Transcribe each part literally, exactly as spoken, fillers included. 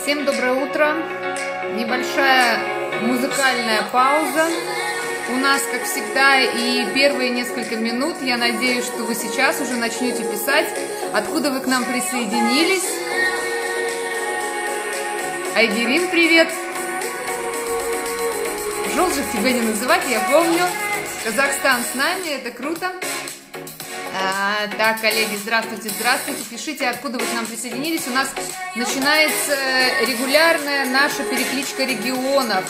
Всем доброе утро. Небольшая музыкальная пауза у нас, как всегда, и первые несколько минут, я надеюсь, что вы сейчас уже начнете писать, откуда вы к нам присоединились. Айгерим, привет. Жолжих тебя не называть, я помню. Казахстан с нами, это круто. А, так, коллеги, здравствуйте, здравствуйте. Пишите, откуда вы к нам присоединились. У нас начинается регулярная наша перекличка регионов.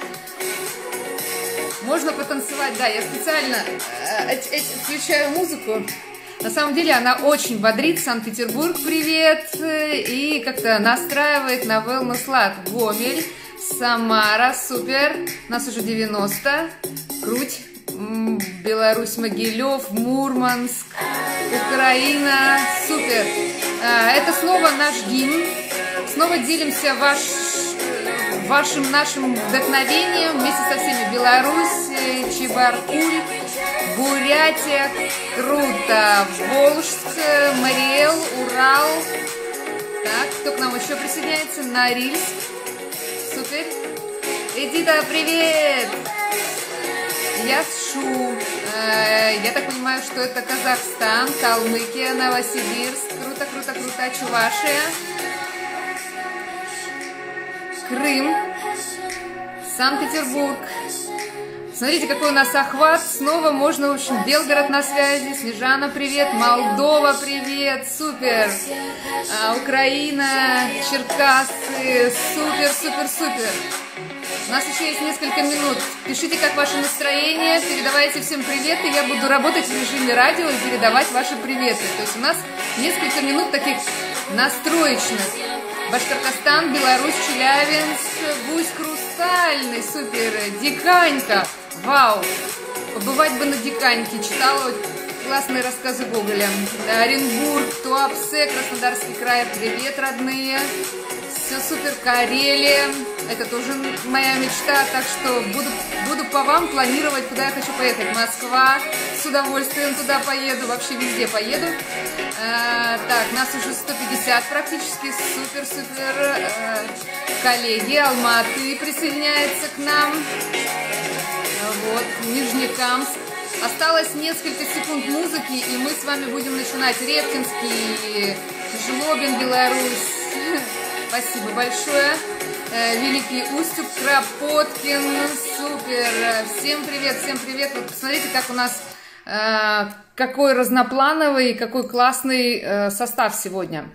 Можно потанцевать, да, я специально э, э, включаю музыку. На самом деле она очень бодрит. Санкт-Петербург, привет. И как-то настраивает на wellness лад. Гомель, Самара, супер. У нас уже девяносто. Круть. Беларусь, Могилев, Мурманск, Украина, супер. Это снова наш гимн. Снова делимся ваш, вашим нашим вдохновением вместе со всеми. Беларусь, Чебаркуль, Бурятия, круто. Волжск, Мариэл, Урал. Так, кто к нам еще присоединяется? Норильск, супер. Эдита, привет! Ясшу, э, я так понимаю, что это Казахстан, Калмыкия, Новосибирск, круто, круто, круто, Чувашия, Крым, Санкт-Петербург. Смотрите, какой у нас охват, снова можно, в общем, Белгород на связи, Снежана, привет, Молдова, привет, супер, а, Украина, Черкассы, супер, супер, супер. У нас еще есть несколько минут. Пишите, как ваше настроение, передавайте всем приветы. Я буду работать в режиме радио и передавать ваши приветы. То есть у нас несколько минут таких настроечных. Башкортостан, Беларусь, Челябинск, Гусь Хрустальный, супер, Диканька, вау. Побывать бы на Диканьке, читала классные рассказы Гоголя. Оренбург, Туапсе, Краснодарский край, привет, родные. Все супер, Карелия, это тоже моя мечта, так что буду, буду по вам планировать, куда я хочу поехать. Москва, с удовольствием туда поеду, вообще везде поеду. А, так, нас уже сто пятьдесят практически, супер-супер. А, коллеги, Алматы присоединяется к нам. Вот, Нижнекамск. Осталось несколько секунд музыки, и мы с вами будем начинать. Рефтинский, Жлобин, Беларусь. Спасибо большое. Великий Устюг, Кропоткин, супер. Всем привет, всем привет. Вот посмотрите, как у нас, э, какой разноплановый, какой классный э, состав сегодня.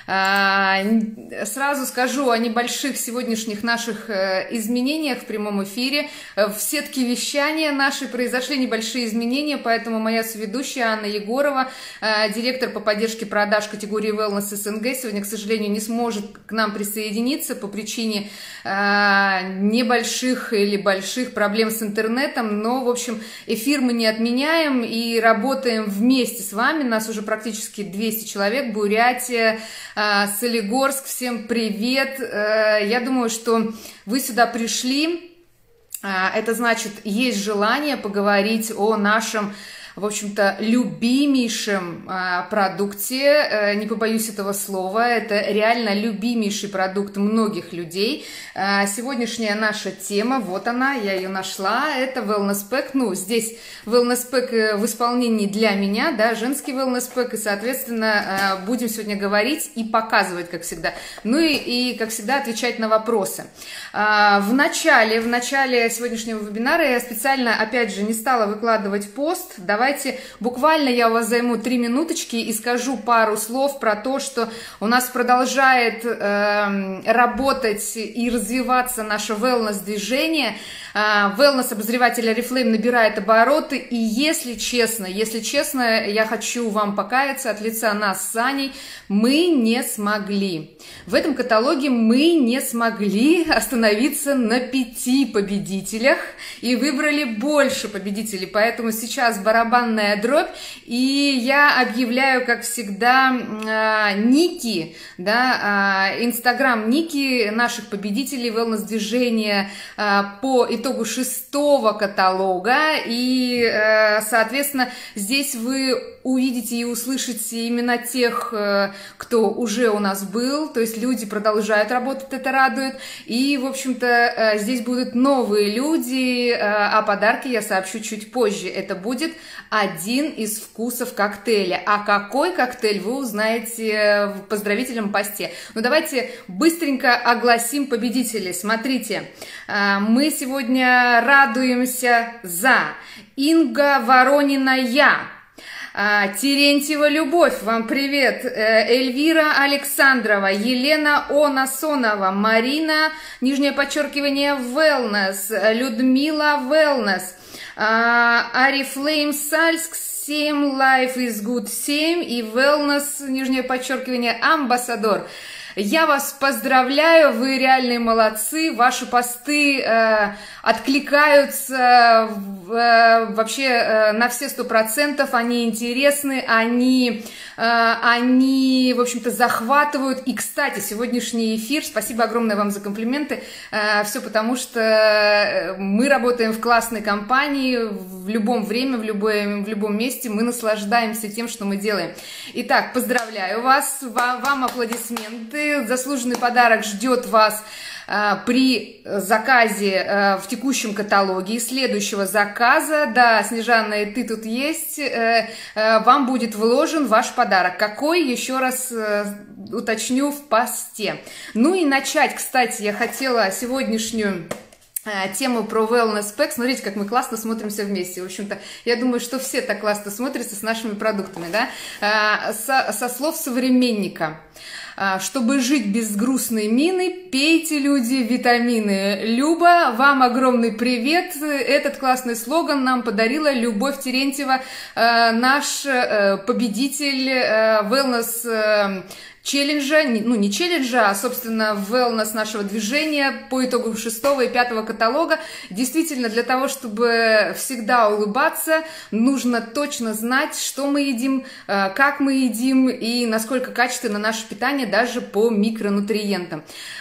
Э, сразу скажу о небольших сегодняшних наших э, изменениях в прямом эфире. В сетке вещания нашей произошли небольшие изменения, поэтому моя соведущая Анна Егорова, э, директор по поддержке продаж категории Wellness СНГ, сегодня, к сожалению, не сможет к нам присоединиться по причине э, небольших или больших проблем с интернетом, но, в общем, эфир мы не отменяем и работаем вместе с вами. Нас уже практически двести человек. Бурятия, Солигорск, всем привет. Я думаю, что вы сюда пришли. Это значит, есть желание поговорить о нашем, в общем-то, любимейшем продукте, не побоюсь этого слова, это реально любимейший продукт многих людей. Сегодняшняя наша тема, вот она, я ее нашла, это Wellness Pack. Ну, здесь Wellness Pack в исполнении для меня, да, женский Wellness Pack, и, соответственно, будем сегодня говорить и показывать, как всегда. Ну и, и как всегда, отвечать на вопросы. В начале, в начале сегодняшнего вебинара я специально, опять же, не стала выкладывать пост. Давайте буквально я у вас займу три минуточки и скажу пару слов про то, что у нас продолжает э, работать и развиваться наше wellness-движение. Wellness-обозреватель Oriflame набирает обороты, и если честно, если честно, я хочу вам покаяться от лица нас с Аней, мы не смогли. В этом каталоге мы не смогли остановиться на пяти победителях и выбрали больше победителей, поэтому сейчас барабан барабанная дробь, и я объявляю, как всегда, ники, да, инстаграм ники наших победителей wellness-движения по итогу шестого каталога, и, соответственно, здесь вы увидите и услышите имена тех, кто уже у нас был, то есть люди продолжают работать, это радует, и, в общем-то, здесь будут новые люди, а подарки я сообщу чуть позже. Это будет один из вкусов коктейля, а какой коктейль вы узнаете в поздравительном посте. Ну, давайте быстренько огласим победителей. Смотрите, мы сегодня радуемся за Инга Воронина-Я, Терентьева Любовь, вам привет, Эльвира Александрова, Елена Онасонова, Марина, нижнее подчеркивание, Wellness, Людмила Wellness, Арифлейм Сальск, семь, Life is Good семь и Wellness, нижнее подчеркивание, Амбассадор. Я вас поздравляю, вы реальные молодцы, ваши посты э, откликаются э, вообще э, на все сто процентов, они интересны, они, э, они, в общем-то, захватывают. И, кстати, сегодняшний эфир, спасибо огромное вам за комплименты, э, все потому, что мы работаем в классной компании, в любом время, в, любое, в любом месте, мы наслаждаемся тем, что мы делаем. Итак, поздравляю вас, вам, вам аплодисменты. Заслуженный подарок ждет вас э, при заказе э, в текущем каталоге. И следующего заказа, да, Снежана, и ты тут есть, э, э, вам будет вложен ваш подарок. Какой, еще раз э, уточню в посте. Ну и начать, кстати, я хотела сегодняшнюю тему про Wellness Pack. Смотрите, как мы классно смотримся вместе. В общем-то, я думаю, что все так классно смотрятся с нашими продуктами, да? Со, со слов современника. Чтобы жить без грустной мины, пейте, люди, витамины. Люба, вам огромный привет. Этот классный слоган нам подарила Любовь Терентьева, наш победитель Wellness челленджа, ну не челленджа, а, собственно, wellness нашего движения по итогу шестого и пятого каталога. Действительно, для того, чтобы всегда улыбаться, нужно точно знать, что мы едим, как мы едим и насколько качественно наше питание даже по микронутриентам.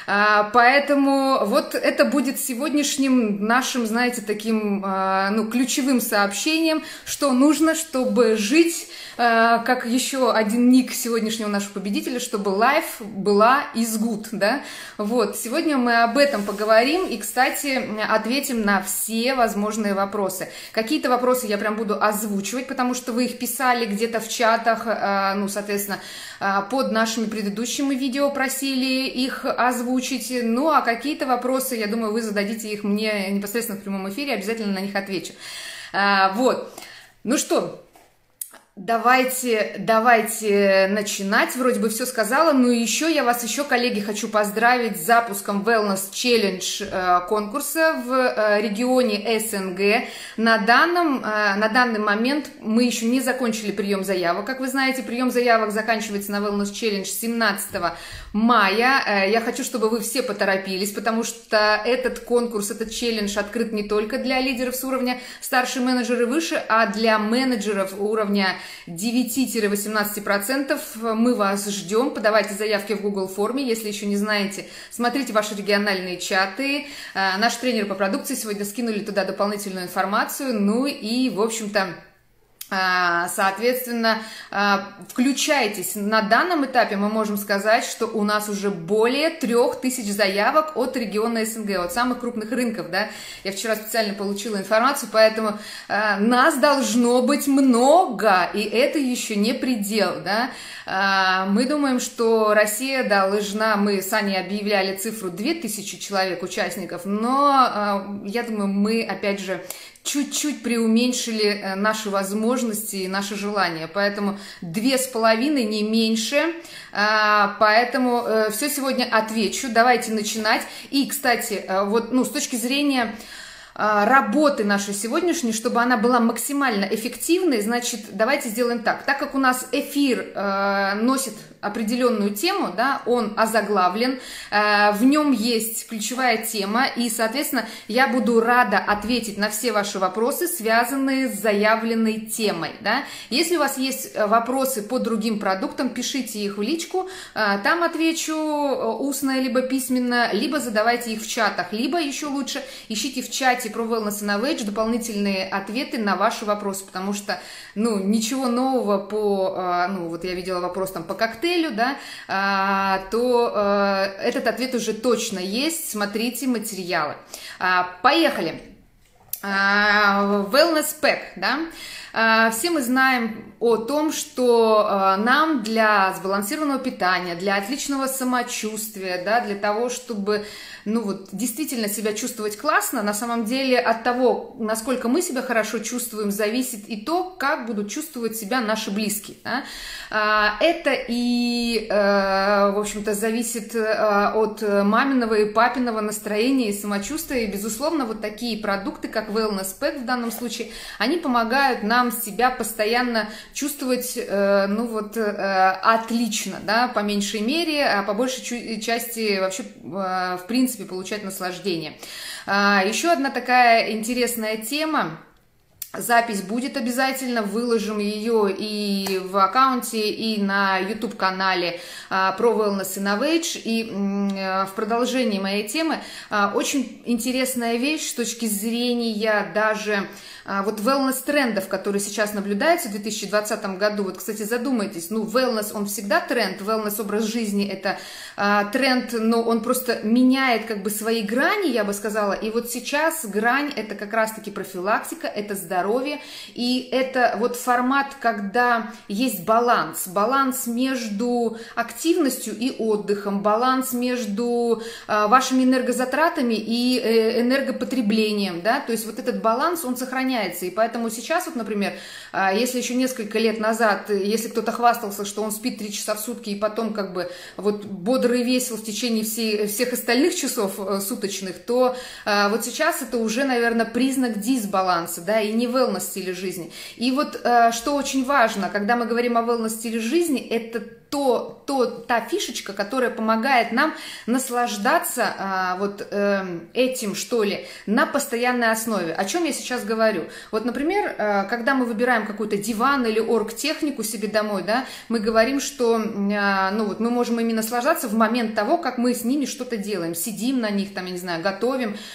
Поэтому вот это будет сегодняшним нашим, знаете, таким, ну, ключевым сообщением, что нужно, чтобы жить, как еще один ник сегодняшнего нашего победителя, чтобы life была is good, да, вот, сегодня мы об этом поговорим и, кстати, ответим на все возможные вопросы. Какие-то вопросы я прям буду озвучивать, потому что вы их писали где-то в чатах, ну, соответственно, под нашими предыдущими видео просили их озвучить, ну, а какие-то вопросы, я думаю, вы зададите их мне непосредственно в прямом эфире, обязательно на них отвечу. Вот, ну что, Давайте, давайте начинать. Вроде бы все сказала, но еще я вас еще, коллеги, хочу поздравить с запуском Wellness Challenge конкурса в регионе СНГ. На, данном, на данный момент мы еще не закончили прием заявок. Как вы знаете, прием заявок заканчивается на Wellness Challenge семнадцатого мая. Я хочу, чтобы вы все поторопились, потому что этот конкурс, этот челлендж открыт не только для лидеров с уровня старший менеджер и выше, а для менеджеров уровня девять-восемнадцать процентов. Мы вас ждем. Подавайте заявки в Google форме. Если еще не знаете, смотрите ваши региональные чаты. Наши тренеры по продукции сегодня скинули туда дополнительную информацию. Ну и, в общем-то, соответственно, включайтесь. На данном этапе мы можем сказать, что у нас уже более трех тысяч заявок от региона СНГ, от самых крупных рынков, да. Я вчера специально получила информацию, поэтому нас должно быть много, и это еще не предел, да. Мы думаем, что Россия должна, мы с Аней объявляли цифру две тысячи человек, участников, но я думаю, мы, опять же, чуть-чуть преуменьшили наши возможности и наши желания, поэтому две с половиной, не меньше, поэтому все сегодня отвечу, давайте начинать. И, кстати, вот, ну, с точки зрения работы нашей сегодняшней, чтобы она была максимально эффективной, значит, давайте сделаем так. Так как у нас эфир э, носит определенную тему, да, он озаглавлен, э, в нем есть ключевая тема, и, соответственно, я буду рада ответить на все ваши вопросы, связанные с заявленной темой, да. Если у вас есть вопросы по другим продуктам, пишите их в личку, э, там отвечу устно, либо письменно, либо задавайте их в чатах, либо еще лучше ищите в чате про Wellness Innovate дополнительные ответы на ваши вопросы, потому что, ну, ничего нового по, ну, вот я видела вопрос там по коктейлю, да, то этот ответ уже точно есть, смотрите материалы. Поехали. Wellness Pack, да. Все мы знаем о том, что нам для сбалансированного питания, для отличного самочувствия, да, для того, чтобы, ну вот, действительно себя чувствовать классно, на самом деле от того, насколько мы себя хорошо чувствуем, зависит и то, как будут чувствовать себя наши близкие. Да? Это и, в общем-то, зависит от маминого и папиного настроения и самочувствия, и, безусловно, вот такие продукты, как Wellness Pack в данном случае, они помогают нам себя постоянно чувствовать, ну вот, отлично, да, по меньшей мере, а по большей части вообще, в принципе, получать наслаждение. Еще одна такая интересная тема. Запись будет обязательно, выложим ее и в аккаунте, и на YouTube-канале про Wellness Innovate. И в продолжении моей темы очень интересная вещь с точки зрения даже вот wellness-трендов, которые сейчас наблюдаются в две тысячи двадцатом году. Вот, кстати, задумайтесь, ну, wellness, он всегда тренд, wellness-образ жизни – это а, тренд, но он просто меняет как бы свои грани, я бы сказала. И вот сейчас грань – это как раз-таки профилактика, это здоровье, и это вот формат, когда есть баланс, баланс между активностью и отдыхом, баланс между а, вашими энергозатратами и э, энергопотреблением, да, то есть вот этот баланс, он сохраняется. И поэтому сейчас, вот, например, если еще несколько лет назад, если кто-то хвастался, что он спит три часа в сутки и потом как бы вот бодрый и весел в течение всей, всех остальных часов суточных, то вот сейчас это уже, наверное, признак дисбаланса, да, и не wellness стиля жизни. И вот что очень важно, когда мы говорим о wellness стиле жизни, это то, то, та фишечка, которая помогает нам наслаждаться а, вот э, этим, что ли, на постоянной основе. О чем я сейчас говорю? Вот, например, э, когда мы выбираем какой-то диван или оргтехнику себе домой, да, мы говорим, что э, ну, вот, мы можем ими наслаждаться в момент того, как мы с ними что-то делаем, сидим на них, там, я не знаю, готовим э,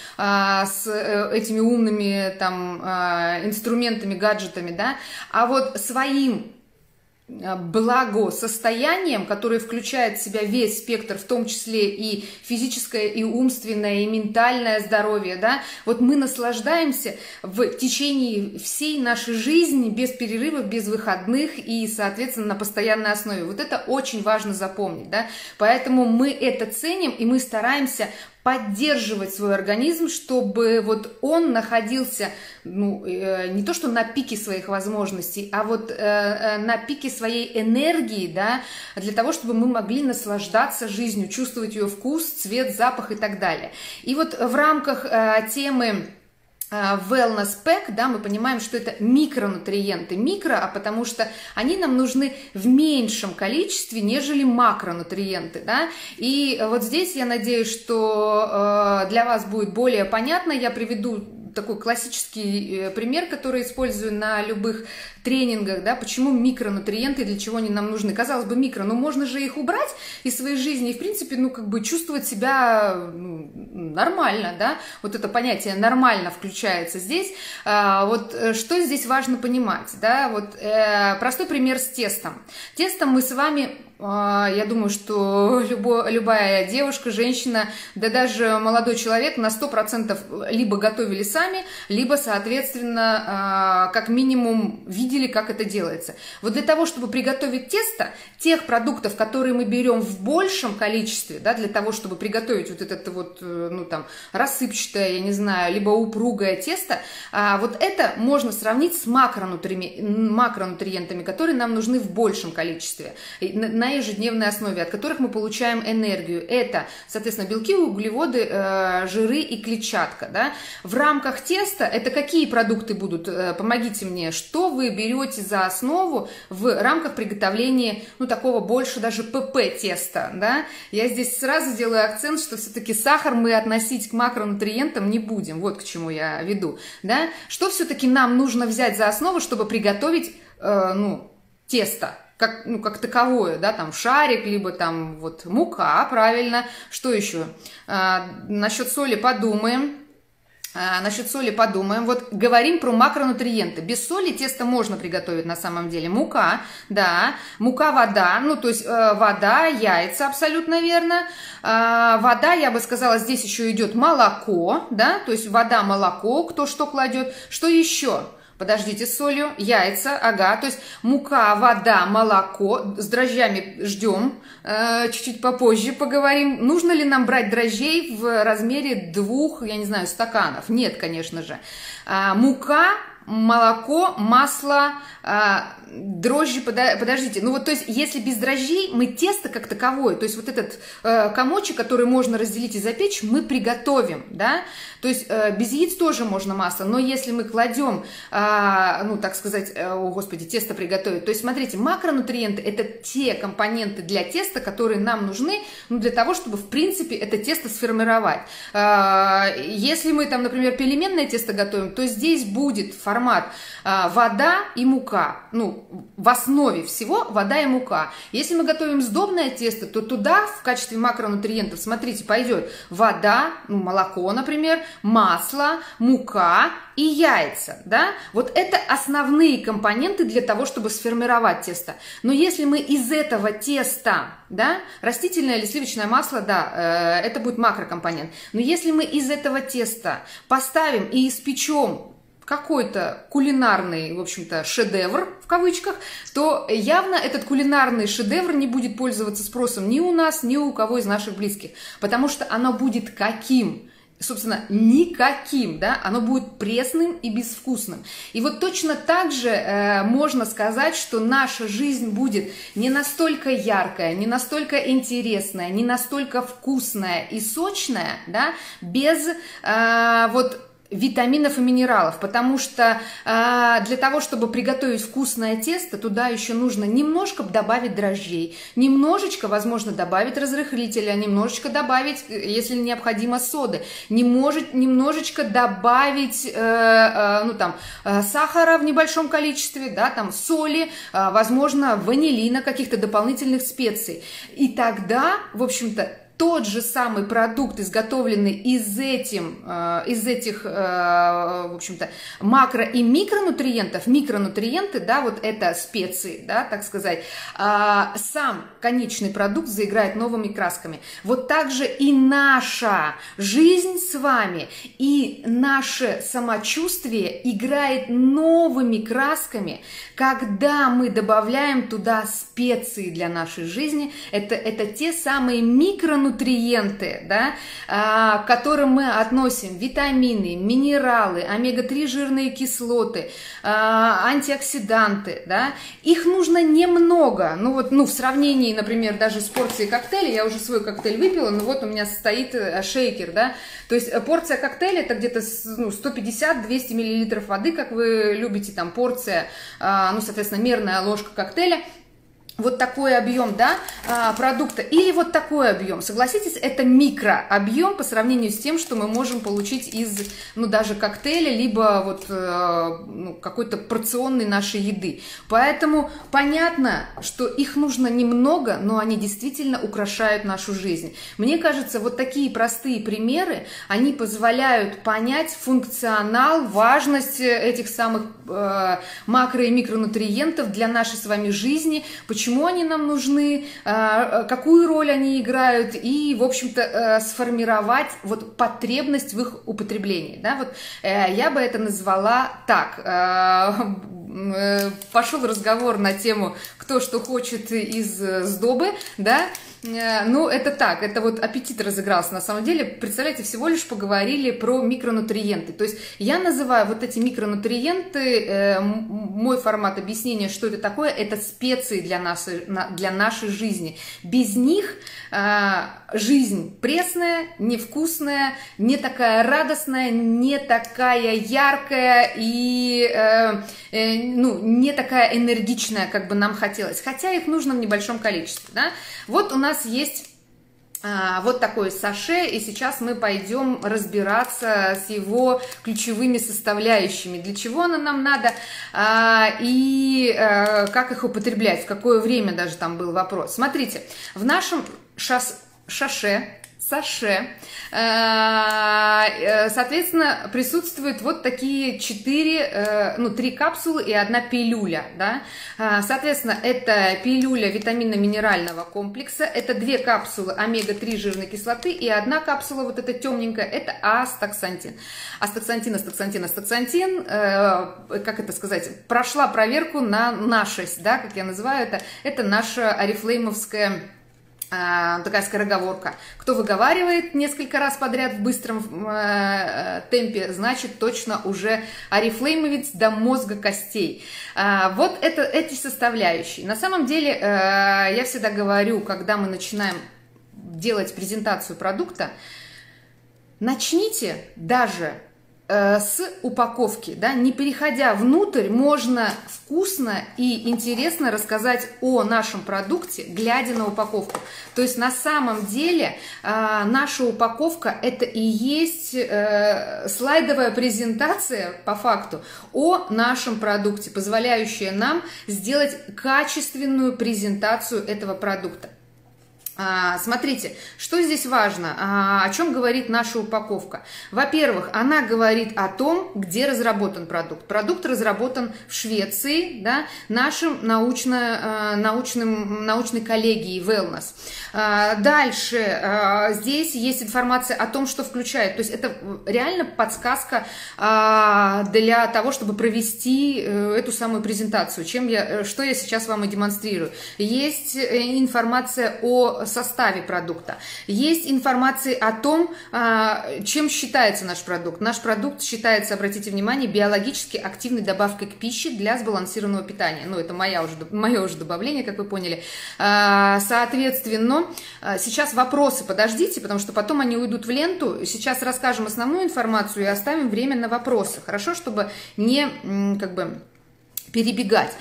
с э, этими умными там, э, инструментами, гаджетами, да, а вот своим благосостоянием, которое включает в себя весь спектр, в том числе и физическое, и умственное, и ментальное здоровье, да, вот мы наслаждаемся в течение всей нашей жизни без перерывов, без выходных и, соответственно, на постоянной основе. Вот это очень важно запомнить, да, поэтому мы это ценим, и мы стараемся поддерживать свой организм, чтобы вот он находился, ну, э, не то что на пике своих возможностей, а вот э, э, на пике своей энергии, да, для того, чтобы мы могли наслаждаться жизнью, чувствовать ее вкус, цвет, запах и так далее. И вот в рамках э, темы Wellness Pack, да, мы понимаем, что это микронутриенты. Микро, а потому что они нам нужны в меньшем количестве, нежели макронутриенты, да. И вот здесь я надеюсь, что э, для вас будет более понятно. Я приведу такой классический пример, который использую на любых тренингах, да, почему микронутриенты, для чего они нам нужны. Казалось бы, микро, но можно же их убрать из своей жизни и, в принципе, ну, как бы чувствовать себя, ну, нормально, да, вот это понятие нормально включается здесь. А, вот что здесь важно понимать, да, вот э, простой пример с тестом. Тестом мы с вами, я думаю, что любо, любая девушка, женщина, да даже молодой человек на сто процентов либо готовили сами, либо, соответственно, как минимум видели видели, как это делается. Вот для того, чтобы приготовить тесто, тех продуктов, которые мы берем в большем количестве, да, для того, чтобы приготовить вот это вот, ну там, рассыпчатое, я не знаю, либо упругое тесто, а, вот это можно сравнить с макронутри... макронутриентами, которые нам нужны в большем количестве, на ежедневной основе, от которых мы получаем энергию. Это, соответственно, белки, углеводы, э, жиры и клетчатка. Да? В рамках теста это какие продукты будут? Э, помогите мне, что вы берете за основу в рамках приготовления, ну, такого больше даже ПП теста. Да? Я здесь сразу делаю акцент, что все-таки сахар мы относить к макронутриентам не будем. Вот к чему я веду. Да? Что все-таки нам нужно взять за основу, чтобы приготовить, э, ну, тесто? Как, ну, как таковое, да, там шарик, либо там вот мука, правильно. Что еще? А, насчет соли подумаем. А, насчет соли подумаем. Вот говорим про макронутриенты. Без соли тесто можно приготовить на самом деле. Мука, да. Мука, вода. Ну, то есть э, вода, яйца, абсолютно верно. Э, вода, я бы сказала, здесь еще идет молоко, да. То есть вода, молоко, кто что кладет. Что еще? Подождите, с солью, яйца, ага, то есть мука, вода, молоко, с дрожжами ждем, э, чуть-чуть попозже поговорим. Нужно ли нам брать дрожжей в размере двух, я не знаю, стаканов? Нет, конечно же. А, мука, молоко, масло, а, дрожжи, подождите, ну вот, то есть, если без дрожжей, мы тесто как таковое, то есть, вот этот э, комочек, который можно разделить и запечь, мы приготовим, да, то есть, э, без яиц тоже можно масло, но если мы кладем, э, ну, так сказать, э, о, господи, тесто приготовить, то есть, смотрите, макронутриенты – это те компоненты для теста, которые нам нужны, ну, для того, чтобы, в принципе, это тесто сформировать. Э, если мы, там, например, пельменное тесто готовим, то здесь будет формат э, вода и мука, ну, в основе всего вода и мука. Если мы готовим сдобное тесто, то туда в качестве макронутриентов, смотрите, пойдет вода, ну, молоко, например, масло, мука и яйца, да? Вот это основные компоненты для того, чтобы сформировать тесто. Но если мы из этого теста, да, растительное или сливочное масло, да, э, это будет макрокомпонент. Но если мы из этого теста поставим и испечем какой-то кулинарный, в общем-то, шедевр, в кавычках, то явно этот кулинарный шедевр не будет пользоваться спросом ни у нас, ни у кого из наших близких, потому что оно будет каким? Собственно, никаким, да, оно будет пресным и безвкусным. И вот точно так же э, можно сказать, что наша жизнь будет не настолько яркая, не настолько интересная, не настолько вкусная и сочная, да, без э, вот витаминов и минералов, потому что э, для того, чтобы приготовить вкусное тесто, туда еще нужно немножко добавить дрожжей, немножечко, возможно, добавить разрыхлителя, немножечко добавить, если необходимо, соды, не может, немножечко добавить, э, э, ну там, э, сахара в небольшом количестве, да, там, соли, э, возможно, ванилина, каких-то дополнительных специй. И тогда, в общем-то, тот же самый продукт, изготовленный из, этим, э, из этих, э, в общем-то, макро- и микронутриентов, микронутриенты, да, вот это специи, да, так сказать, э, сам конечный продукт заиграет новыми красками. Вот так же и наша жизнь с вами, и наше самочувствие играет новыми красками, когда мы добавляем туда специи для нашей жизни. Это, это те самые микронутриенты, нутриенты, да, к которым мы относим витамины, минералы, омега три жирные кислоты, антиоксиданты, да, их нужно немного, ну вот, ну в сравнении, например, даже с порцией коктейля, я уже свой коктейль выпила, но вот у меня стоит шейкер, да, то есть порция коктейля это где-то ну, сто пятьдесят — двести миллилитров воды, как вы любите, там порция, ну, соответственно, мерная ложка коктейля. Вот такой объем, да, продукта, или вот такой объем. Согласитесь, это микрообъем по сравнению с тем, что мы можем получить из, ну, даже коктейля, либо вот ну, какой-то порционной нашей еды. Поэтому понятно, что их нужно немного, но они действительно украшают нашу жизнь. Мне кажется, вот такие простые примеры, они позволяют понять функционал, важность этих самых э, макро- и микронутриентов для нашей с вами жизни, почему Почему они нам нужны, какую роль они играют, и, в общем-то, сформировать вот потребность в их употреблении. Да? Вот я бы это назвала так. пошел разговор на тему, кто что хочет из сдобы, да, ну, это так, это вот аппетит разыгрался. На самом деле, представляете, всего лишь поговорили про микронутриенты. То есть я называю вот эти микронутриенты, э, мой формат объяснения, что это такое, это специи для нашей, для нашей жизни. Без них э, жизнь пресная, невкусная, не такая радостная, не такая яркая и э, э, ну, не такая энергичная, как бы нам хотелось. Хотя их нужно в небольшом количестве. Да? Вот у нас У нас есть а, вот такой саше, и сейчас мы пойдем разбираться с его ключевыми составляющими, для чего оно нам надо а, и а, как их употреблять, в какое время даже там был вопрос. Смотрите, в нашем шас, шаше, саше, соответственно, присутствуют вот такие четыре, ну, три капсулы и одна пилюля, да, соответственно, это пилюля витаминно-минерального комплекса, это две капсулы омега три жирной кислоты и одна капсула, вот эта темненькая, это астаксантин. Астаксантин, астаксантин, астаксантин, как это сказать, прошла проверку на нашесть, да, как я называю это, это наша орифлеймовская такая скороговорка. Кто выговаривает несколько раз подряд в быстром э, темпе, значит точно уже орифлеймовец до мозга костей. А, вот это, эти составляющие. На самом деле, э, я всегда говорю, когда мы начинаем делать презентацию продукта, начните даже с упаковки, да, не переходя внутрь, можно вкусно и интересно рассказать о нашем продукте, глядя на упаковку. То есть на самом деле э, наша упаковка это и есть э, слайдовая презентация по факту о нашем продукте, позволяющая нам сделать качественную презентацию этого продукта. Смотрите, что здесь важно, о чем говорит наша упаковка. Во-первых, она говорит о том, где разработан продукт. Продукт разработан в Швеции, да, нашим научно, научным, научной коллегией Wellness. Дальше, здесь есть информация о том, что включает. То есть это реально подсказка для того, чтобы провести эту самую презентацию, чем я, что я сейчас вам и демонстрирую. Есть информация о составе продукта. Есть информация о том, чем считается наш продукт. Наш продукт считается, обратите внимание, биологически активной добавкой к пище для сбалансированного питания. Ну, это моя уже, мое уже добавление, как вы поняли. Соответственно, сейчас вопросы подождите, потому что потом они уйдут в ленту. Сейчас расскажем основную информацию и оставим время на вопросы. Хорошо, чтобы не, как бы, перебегать.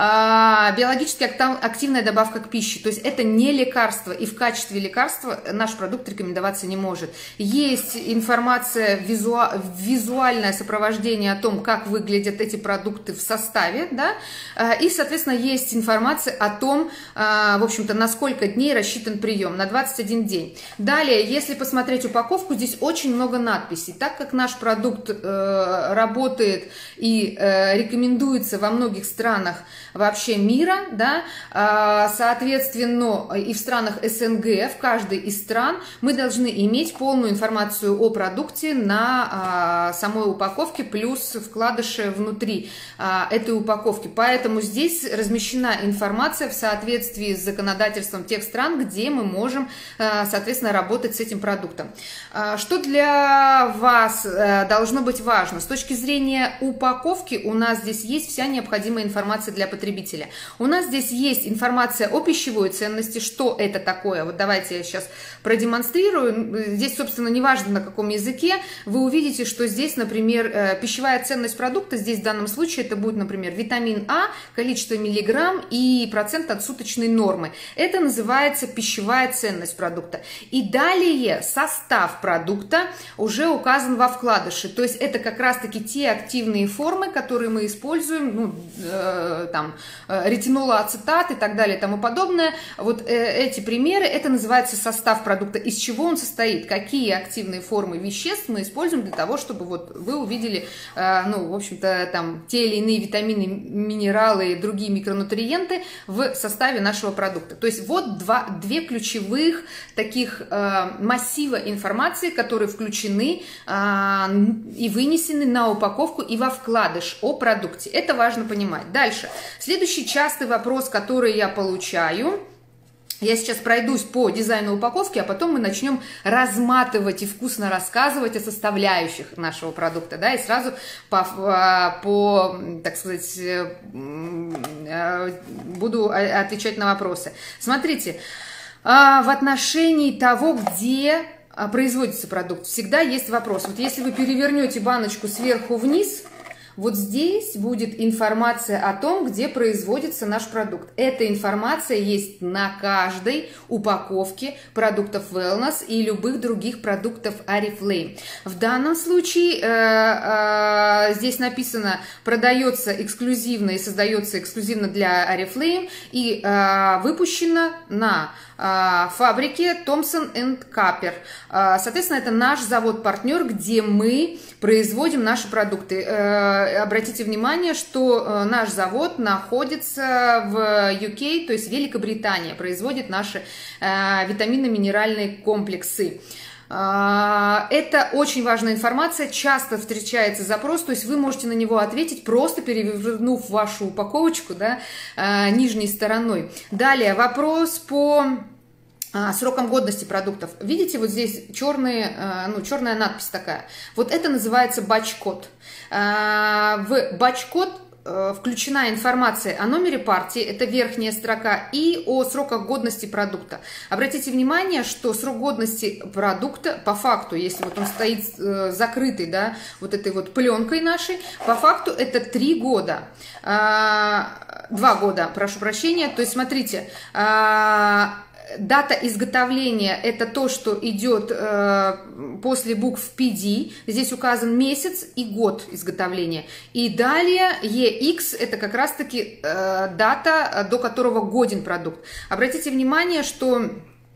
А, биологически активная добавка к пище, то есть это не лекарство, и в качестве лекарства наш продукт рекомендоваться не может. Есть информация, визуа, визуальное сопровождение о том, как выглядят эти продукты в составе, да, и, соответственно, есть информация о том, в общем-то, на сколько дней рассчитан прием, на двадцать один день. Далее, если посмотреть упаковку, здесь очень много надписей. Так как наш продукт э, работает и э, рекомендуется во многих странах вообще мира, да, соответственно, и в странах СНГ, в каждой из стран мы должны иметь полную информацию о продукте на самой упаковке, плюс вкладыши внутри этой упаковки. Поэтому здесь размещена информация в соответствии с законодательством тех стран, где мы можем, соответственно, работать с этим продуктом. Что для вас должно быть важно? С точки зрения упаковки у нас здесь есть вся необходимая информация для потребителя. У нас здесь есть информация о пищевой ценности, что это такое. Вот давайте я сейчас продемонстрирую. Здесь, собственно, неважно на каком языке, вы увидите, что здесь, например, пищевая ценность продукта, здесь в данном случае это будет, например, витамин А, количество миллиграмм и процент от суточной нормы. Это называется пищевая ценность продукта. И далее состав продукта уже указан во вкладыше. То есть это как раз-таки те активные формы, которые мы используем, ну, э, там, ретинолоацетат и так далее и тому подобное. Вот э, эти примеры, это называется состав продукта, из чего он состоит, какие активные формы веществ мы используем для того, чтобы вот вы увидели, э, ну, в общем-то, там, те или иные витамины, минералы и другие микронутриенты в составе нашего продукта. То есть вот два, две ключевых таких э, массива информации, которые включены э, и вынесены на упаковку и во вкладыш о продукте. Это важно понимать. Дальше. Следующий частый вопрос, который я получаю. Я сейчас пройдусь по дизайну упаковки, а потом мы начнем разматывать и вкусно рассказывать о составляющих нашего продукта, да, и сразу по, по так сказать, буду отвечать на вопросы. Смотрите, в отношении того, где производится продукт, всегда есть вопрос. Вот если вы перевернете баночку сверху вниз, вот здесь будет информация о том, где производится наш продукт. Эта информация есть на каждой упаковке продуктов Wellness и любых других продуктов Oriflame. В данном случае э, э, здесь написано «продается эксклюзивно и создается эксклюзивно для Oriflame» и э, выпущено на фабрике Thomson энд Capper. Соответственно, это наш завод-партнер, где мы производим наши продукты. Обратите внимание, что наш завод находится в ю кей, то есть Великобритания, производит наши витаминно-минеральные комплексы. Это очень важная информация, часто встречается запрос, то есть вы можете на него ответить, просто перевернув вашу упаковочку, да, нижней стороной. Далее вопрос по срокам годности продуктов. Видите, вот здесь черные, ну, черная надпись такая. Вот это называется батч-код. В батч-код включена информация о номере партии, это верхняя строка, и о сроках годности продукта. Обратите внимание, что срок годности продукта, по факту, если вот он стоит э, закрытый, да, вот этой вот пленкой нашей, по факту это три года, э, два года, прошу прощения, то есть смотрите, э, дата изготовления – это то, что идет э, после букв пи ди. Здесь указан месяц и год изготовления. И далее и икс – это как раз-таки э, дата, до которого годен продукт. Обратите внимание, что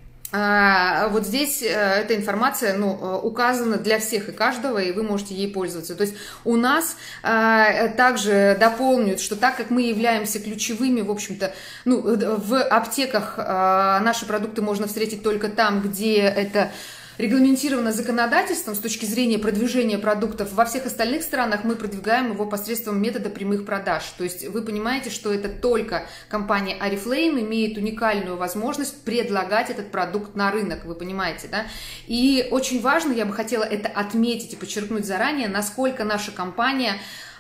э, вот здесь э, эта информация, ну, указана для всех и каждого, и вы можете ей пользоваться. То есть у нас э, также дополнят, что так как мы являемся ключевыми, в общем-то, ну, в аптеках э, наши продукты можно встретить только там, где это регламентировано законодательством с точки зрения продвижения продуктов. Во всех остальных странах мы продвигаем его посредством метода прямых продаж. То есть вы понимаете, что это только компания Oriflame имеет уникальную возможность предлагать этот продукт на рынок, вы понимаете, да? И очень важно, я бы хотела это отметить и подчеркнуть заранее, насколько наша компания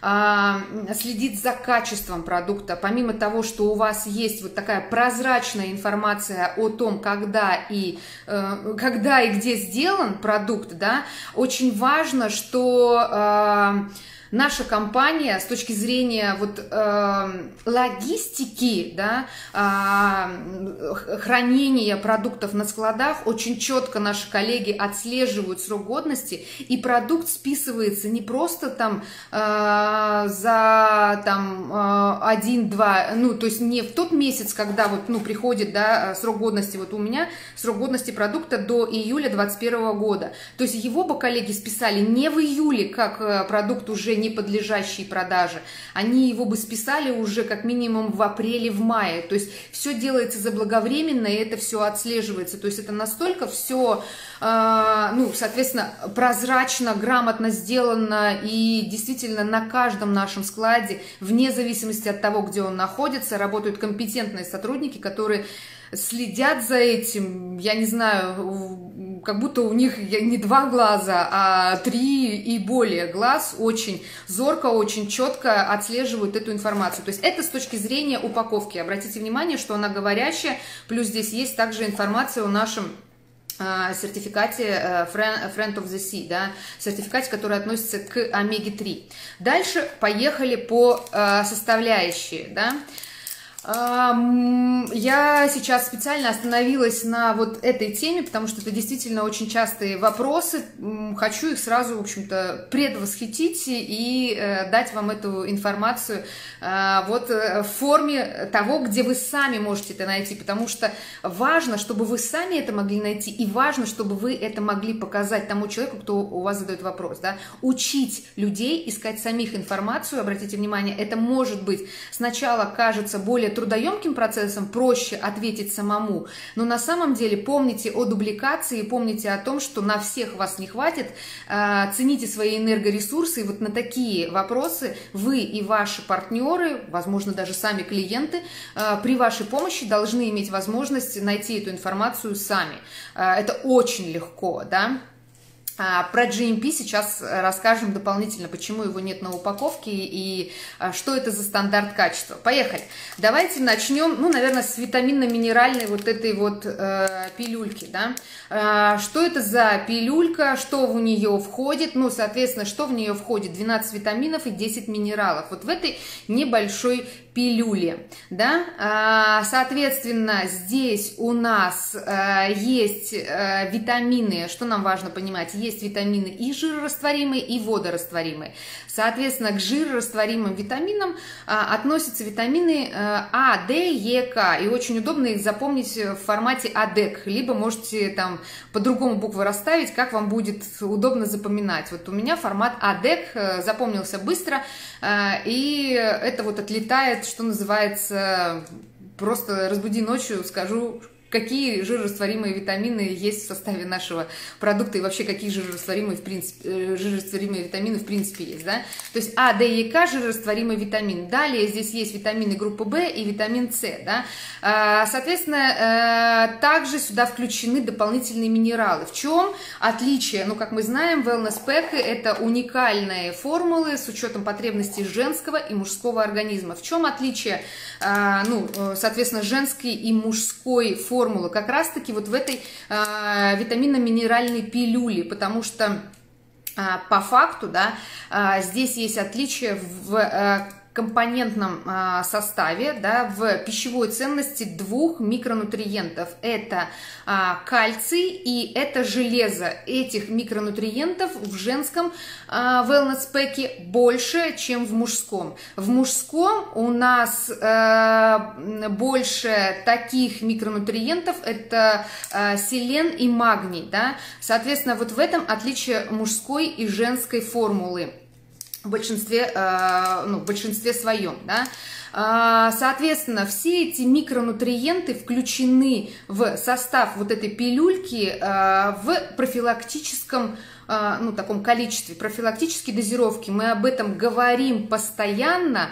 следит за качеством продукта. Помимо того, что у вас есть вот такая прозрачная информация о том, когда и, э, когда и где сделан продукт, да, очень важно, что э, наша компания с точки зрения вот, э, логистики, да, э, хранения продуктов на складах, очень четко наши коллеги отслеживают срок годности, и продукт списывается не просто там э, за там, э, один-два, ну, то есть не в тот месяц, когда вот, ну, приходит, да, срок годности, вот у меня срок годности продукта до июля двадцать первого года, то есть его бы коллеги списали не в июле, как продукт уже не подлежащие продаже, они его бы списали уже как минимум в апреле, в мае. То есть все делается заблаговременно, и это все отслеживается. То есть это настолько все, э, ну, соответственно, прозрачно, грамотно сделано, и действительно на каждом нашем складе, вне зависимости от того, где он находится, работают компетентные сотрудники, которые следят за этим, я не знаю, как будто у них не два глаза, а три и более глаз, очень зорко, очень четко отслеживают эту информацию. То есть это с точки зрения упаковки. Обратите внимание, что она говорящая, плюс здесь есть также информация о нашем сертификате Friend of the Sea, да, сертификате, который относится к омеге три. Дальше поехали по составляющие, да. Я сейчас специально остановилась на вот этой теме, потому что это действительно очень частые вопросы. Хочу их сразу, в общем-то, предвосхитить и дать вам эту информацию вот в форме того, где вы сами можете это найти, потому что важно, чтобы вы сами это могли найти, и важно, чтобы вы это могли показать тому человеку, кто у вас задает вопрос, да? Учить людей искать самих информацию, обратите внимание, это может быть сначала кажется более трудоемким процессом проще ответить самому, но на самом деле помните о дубликации, помните о том, что на всех вас не хватит, цените свои энергоресурсы, и вот на такие вопросы вы и ваши партнеры, возможно, даже сами клиенты, при вашей помощи должны иметь возможность найти эту информацию сами. Это очень легко, да. Про джи эм пи сейчас расскажем дополнительно, почему его нет на упаковке и что это за стандарт качества. Поехали. Давайте начнем, ну, наверное, с витаминно-минеральной вот этой вот э, пилюльки, да. Э, что это за пилюлька, что в нее входит, ну, соответственно, что в нее входит? двенадцать витаминов и десять минералов. Вот в этой небольшой пилюле, да. Э, соответственно, здесь у нас э, есть э, витамины, что нам важно понимать, есть витамины и жирорастворимые, и водорастворимые. Соответственно, к жирорастворимым витаминам а, относятся витамины а, А, Д, Е, К. И очень удобно их запомнить в формате АДЭК. Либо можете там по-другому буквы расставить, как вам будет удобно запоминать. Вот у меня формат АДЭК запомнился быстро. А, и это вот отлетает, что называется, просто разбуди ночью, скажу, какие жирорастворимые витамины есть в составе нашего продукта и вообще какие жирорастворимые, в принципе, жирорастворимые витамины в принципе есть, да? То есть А, Д, Е, К жирорастворимый витамин. Далее здесь есть витамины группы В и витамин С, да? Соответственно, также сюда включены дополнительные минералы. В чем отличие? Ну, как мы знаем, Wellness Pack — это уникальные формулы с учетом потребностей женского и мужского организма. В чем отличие, ну, соответственно, женской и мужской формулы? Формула как раз-таки вот в этой э, витаминно-минеральной пилюле, потому что э, по факту, да, э, здесь есть отличие в э, компонентном э, составе, да, в пищевой ценности двух микронутриентов. Это э, кальций и это железо. Этих микронутриентов в женском э, wellness пэке больше, чем в мужском. В мужском у нас э, больше таких микронутриентов, это э, селен и магний, да. Соответственно, вот в этом отличие мужской и женской формулы. В большинстве, ну, в большинстве своем, да. Соответственно, все эти микронутриенты включены в состав вот этой пилюльки в профилактическом, ну, таком количестве, профилактической дозировки. Мы об этом говорим постоянно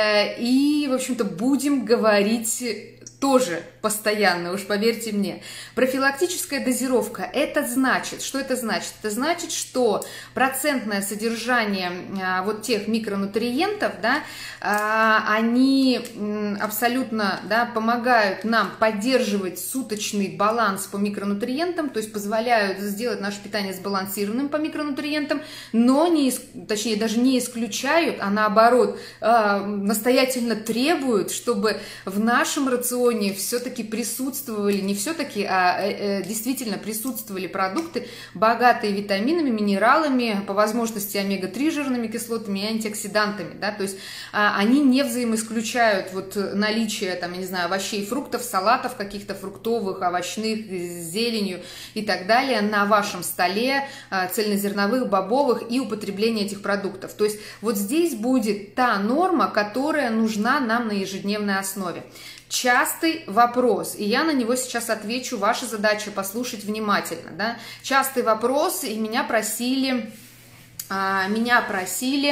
и, в общем-то, будем говорить тоже постоянно, уж поверьте мне. Профилактическая дозировка, это значит, что это значит? Это значит, что процентное содержание а, вот тех микронутриентов, да, а, они абсолютно, да, помогают нам поддерживать суточный баланс по микронутриентам, то есть позволяют сделать наше питание сбалансированным по микронутриентам, но не, точнее, даже не исключают, а наоборот, а, настоятельно требуют, чтобы в нашем рационе все-таки присутствовали, не все-таки, а э, действительно присутствовали продукты, богатые витаминами, минералами, по возможности омега три жирными кислотами и антиоксидантами, да, то есть а, они не взаимоисключают вот наличие, там, я не знаю, овощей, фруктов, салатов каких-то фруктовых, овощных, с зеленью и так далее на вашем столе, а, цельнозерновых, бобовых и употребление этих продуктов. То есть вот здесь будет та норма, которая нужна нам на ежедневной основе. Частый вопрос, и я на него сейчас отвечу, ваша задача послушать внимательно, да? Частый вопрос, и меня просили, а, меня просили,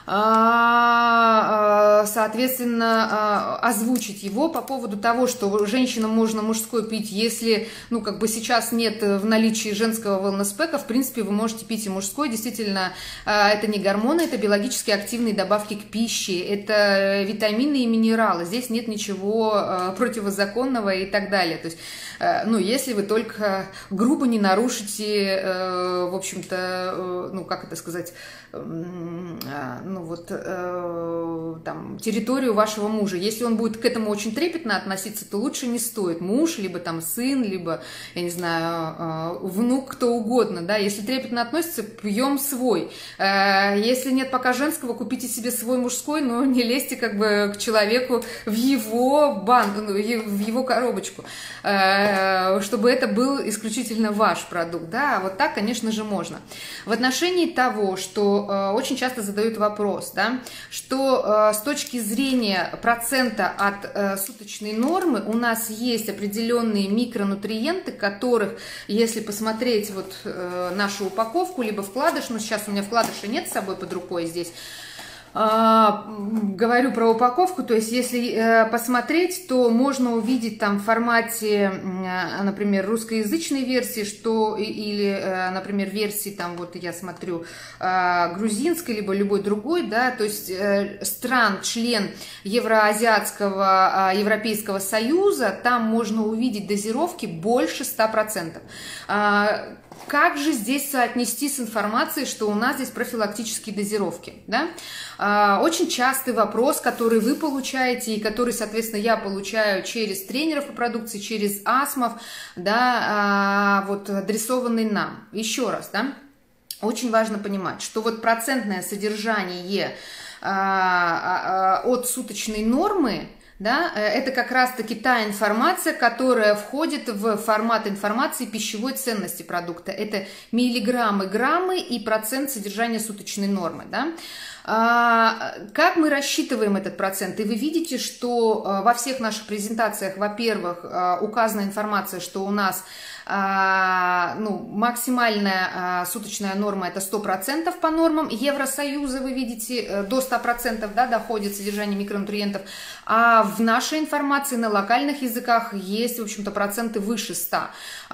соответственно, озвучить его по поводу того, что женщинам можно мужской пить, если, ну, как бы сейчас нет в наличии женского wellness пэка, в принципе, вы можете пить и мужской. Действительно, это не гормоны, это биологически активные добавки к пище, это витамины и минералы. Здесь нет ничего противозаконного и так далее. То есть, ну, если вы только грубо не нарушите, в общем-то, ну, как это сказать, ну вот, э, там, территорию вашего мужа. Если он будет к этому очень трепетно относиться, то лучше не стоит. Муж, либо там сын, либо, я не знаю, э, внук, кто угодно, да. Если трепетно относится, пьем свой. Э, если нет пока женского, купите себе свой мужской, но не лезьте как бы к человеку в его банк, в его коробочку. Э, чтобы это был исключительно ваш продукт, да, вот так, конечно же, можно. В отношении того, что очень часто задают вопрос, да, что с точки зрения процента от суточной нормы у нас есть определенные микронутриенты, которых, если посмотреть вот нашу упаковку, либо вкладыш, ну сейчас у меня вкладыша нет с собой под рукой здесь, говорю про упаковку, то есть если посмотреть, то можно увидеть там в формате, например, русскоязычной версии, что или, например, версии там вот я смотрю грузинской, либо любой другой, да, то есть стран, член Евроазиатского, Европейского Союза, там можно увидеть дозировки больше ста процентов. Как же здесь соотнести с информацией, что у нас здесь профилактические дозировки, да? Очень частый вопрос, который вы получаете и который, соответственно, я получаю через тренеров по продукции, через АСМов, да, вот адресованный нам. Еще раз, да, очень важно понимать, что вот процентное содержание от суточной нормы, да, это как раз-таки та информация, которая входит в формат информации пищевой ценности продукта. Это миллиграммы, граммы и процент содержания суточной нормы. Да. Как мы рассчитываем этот процент? И вы видите, что во всех наших презентациях, во-первых, указана информация, что у нас ну, максимальная суточная норма это сто процентов по нормам Евросоюза, вы видите, до ста процентов, да, доходит содержание микронутриентов, а в нашей информации на локальных языках есть, в общем-то, проценты выше ста.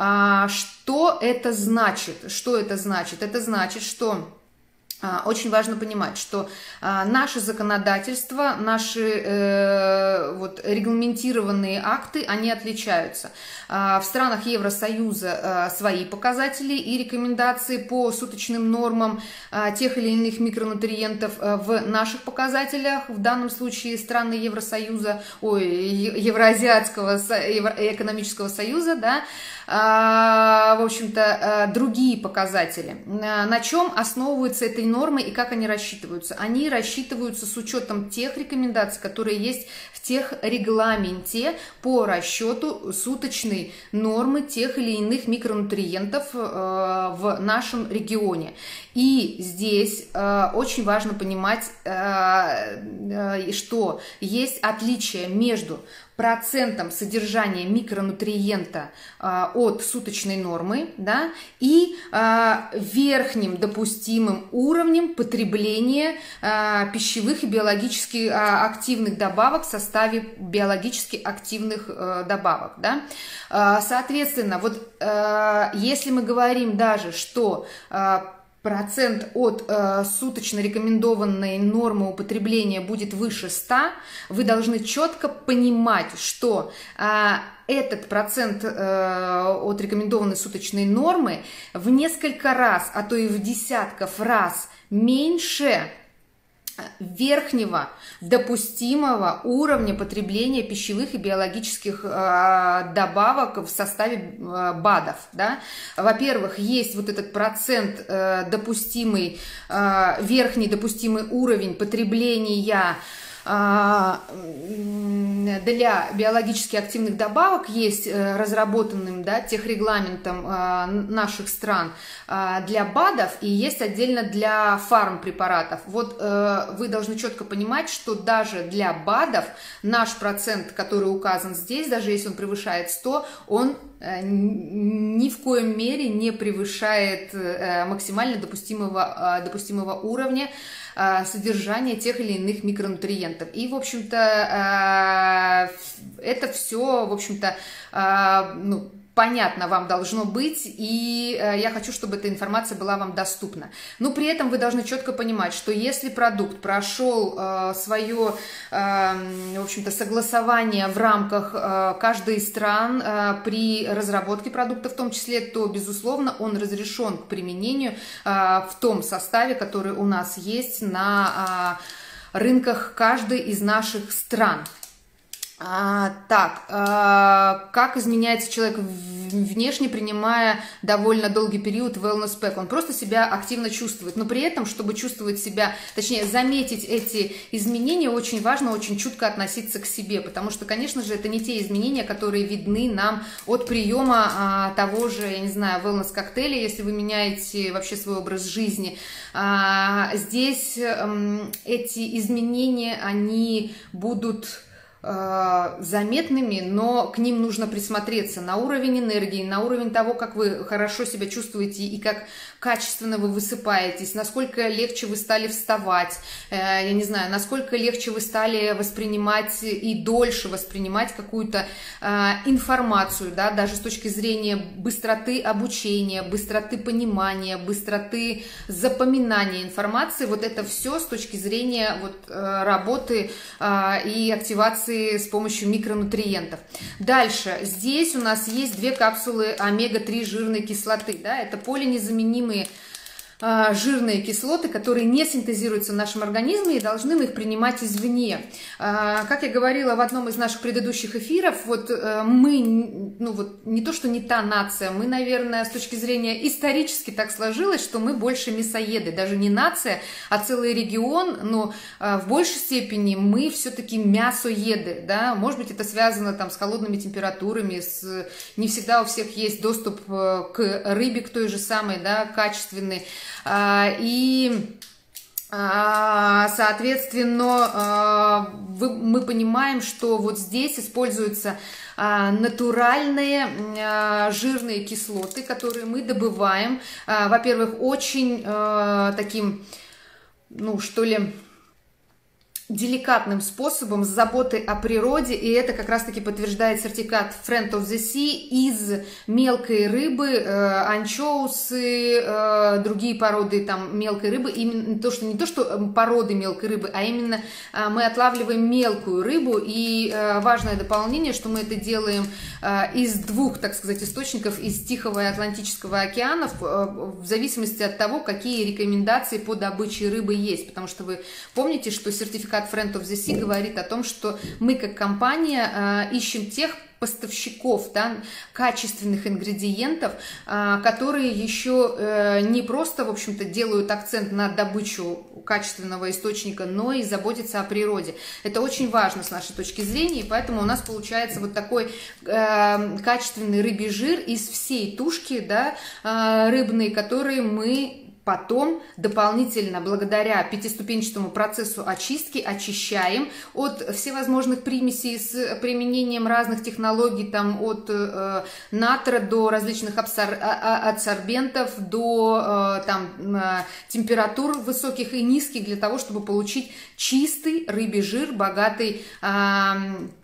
Что это значит? Что это значит? Это значит, что очень важно понимать, что а, наше законодательство, наши э, вот, регламентированные акты, они отличаются. А, в странах Евросоюза а, свои показатели и рекомендации по суточным нормам а, тех или иных микронутриентов. А, в наших показателях, в данном случае страны Евросоюза, ой, Евроазиатского Евро, экономического союза, да, а, в общем-то, а, другие показатели. А, на чем основываются этой нормы и как они рассчитываются? Они рассчитываются с учетом тех рекомендаций, которые есть в тех регламенте по расчету суточной нормы тех или иных микронутриентов э, в нашем регионе. И здесь э, очень важно понимать, э, э, что есть отличие между процентом содержания микронутриента э, от суточной нормы, да, и э, верхним допустимым уровнем потребления э, пищевых и биологически э, активных добавок в составе биологически активных э, добавок. Да. Э, соответственно, вот э, если мы говорим даже, что э, процент от э, суточно рекомендованной нормы употребления будет выше ста, вы должны четко понимать, что э, этот процент э, от рекомендованной суточной нормы в несколько раз, а то и в десятков раз меньше верхнего допустимого уровня потребления пищевых и биологических э, добавок в составе э, БАДов. Да? Во-первых, есть вот этот процент э, допустимый, э, верхний допустимый уровень потребления для биологически активных добавок, есть разработанным, да, техрегламентом наших стран для БАДов, и есть отдельно для фармпрепаратов. Вот вы должны четко понимать, что даже для БАДов наш процент, который указан здесь, даже если он превышает сто, он ни в коем мере не превышает максимально допустимого, допустимого уровня содержания тех или иных микронутриентов. И, в общем-то, это все, в общем-то, ну, понятно вам должно быть, и я хочу, чтобы эта информация была вам доступна. Но при этом вы должны четко понимать, что если продукт прошел свое, в общем-то, согласование в рамках каждой из стран при разработке продукта в том числе, то, безусловно, он разрешен к применению в том составе, который у нас есть на рынках каждой из наших стран. А, так, а, как изменяется человек внешне, принимая довольно долгий период wellness pack? Он просто себя активно чувствует, но при этом, чтобы чувствовать себя, точнее, заметить эти изменения, очень важно очень чутко относиться к себе, потому что, конечно же, это не те изменения, которые видны нам от приема а, того же, я не знаю, wellness коктейля, если вы меняете вообще свой образ жизни. А, здесь а, эти изменения, они будут заметными, но к ним нужно присмотреться на уровень энергии, на уровень того, как вы хорошо себя чувствуете и как качественно вы высыпаетесь, насколько легче вы стали вставать, я не знаю, насколько легче вы стали воспринимать и дольше воспринимать какую-то информацию, да, даже с точки зрения быстроты обучения, быстроты понимания, быстроты запоминания информации. Вот это все с точки зрения вот работы и активации с помощью микронутриентов. Дальше, здесь у нас есть две капсулы омега три жирной кислоты, да, это полинезаменимые э, жирные кислоты, которые не синтезируются в нашем организме и должны мы их принимать извне. Э, как я говорила в одном из наших предыдущих эфиров, вот э, мы, ну вот не то, что не та нация, мы, наверное, с точки зрения исторически так сложилось, что мы больше мясоеды, даже не нация, а целый регион, но э, в большей степени мы все-таки мясоеды, да, может быть, это связано там с холодными температурами, с, не всегда у всех есть доступ э, к рыбе, к той же самой, да, качественной, э, и соответственно, мы понимаем, что вот здесь используются натуральные жирные кислоты, которые мы добываем, во-первых, очень таким, ну, что ли, деликатным способом, с заботой о природе, и это как раз-таки подтверждает сертификат Friend of the Sea из мелкой рыбы, э, анчоусы, э, другие породы там мелкой рыбы, именно то, что не то, что породы мелкой рыбы, а именно э, мы отлавливаем мелкую рыбу, и э, важное дополнение, что мы это делаем э, из двух, так сказать, источников, из Тихого и Атлантического океанов, э, в зависимости от того, какие рекомендации по добыче рыбы есть, потому что вы помните, что сертификат Friend of the Sea говорит о том, что мы как компания э, ищем тех поставщиков, да, качественных ингредиентов, э, которые еще э, не просто, в общем-то, делают акцент на добычу качественного источника, но и заботятся о природе. Это очень важно с нашей точки зрения, и поэтому у нас получается вот такой э, качественный рыбий жир из всей тушки, да, э, рыбной, которые мы потом дополнительно, благодаря пятиступенчатому процессу очистки, очищаем от всевозможных примесей с применением разных технологий, там, от э, натра до различных абсор адсорбентов, до э, там, э, температур высоких и низких, для того, чтобы получить чистый рыбий жир, богатый э,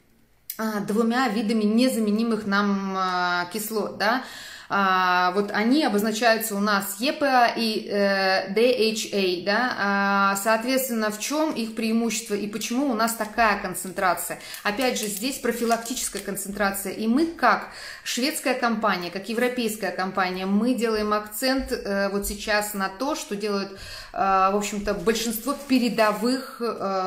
э, двумя видами незаменимых нам э, кислот, да. А, вот они обозначаются у нас и пи а и э, ди эйч эй, да, а, соответственно, в чем их преимущество и почему у нас такая концентрация? Опять же, здесь профилактическая концентрация, и мы как шведская компания, как европейская компания, мы делаем акцент э, вот сейчас на то, что делают, э, в общем-то, большинство передовых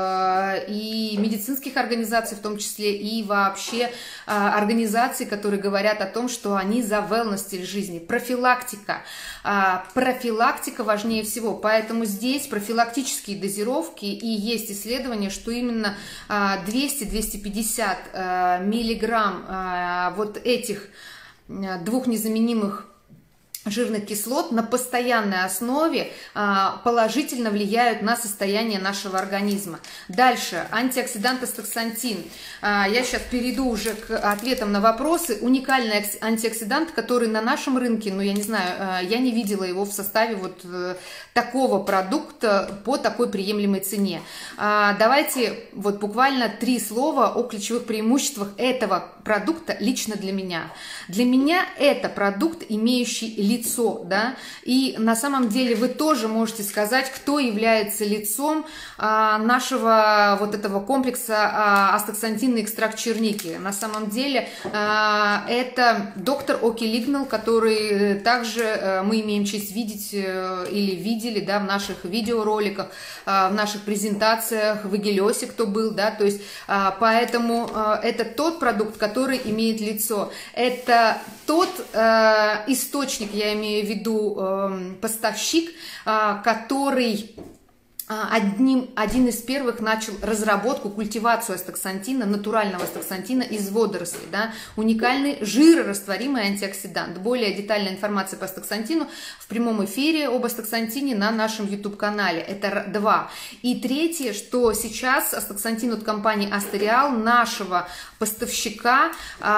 э, и медицинских организаций, в том числе, и вообще э, организаций, которые говорят о том, что они за wellness стиль жизни. Профилактика. А, профилактика важнее всего. Поэтому здесь профилактические дозировки, и есть исследования, что именно а, двести — двести пятьдесят а, миллиграмм а, вот этих а, двух незаменимых жирных кислот на постоянной основе а, положительно влияют на состояние нашего организма. Дальше, антиоксидант астаксантин. А, я сейчас перейду уже к ответам на вопросы. Уникальный антиоксидант, который на нашем рынке, ну я не знаю, а, я не видела его в составе вот а, такого продукта по такой приемлемой цене. А, давайте вот буквально три слова о ключевых преимуществах этого продукта лично для меня. Для меня это продукт, имеющий лицо, да, и на самом деле вы тоже можете сказать, кто является лицом а, нашего вот этого комплекса а, астаксантинный экстракт черники. На самом деле а, это доктор Оки Лигнал, который также а, мы имеем честь видеть а, или видели, да, в наших видеороликах, а, в наших презентациях, в Игелёсе, кто был, да, то есть а, поэтому а, это тот продукт, который имеет лицо, это тот а, источник, я имею в виду а, поставщик, а, который Одним, один из первых начал разработку, культивацию астаксантина, натурального астаксантина из водорослей. Да? Уникальный жирорастворимый антиоксидант. Более детальная информация по астаксантину в прямом эфире об астаксантине на нашем YouTube-канале. Это два. И третье, что сейчас астаксантин от компании Астериал, нашего поставщика,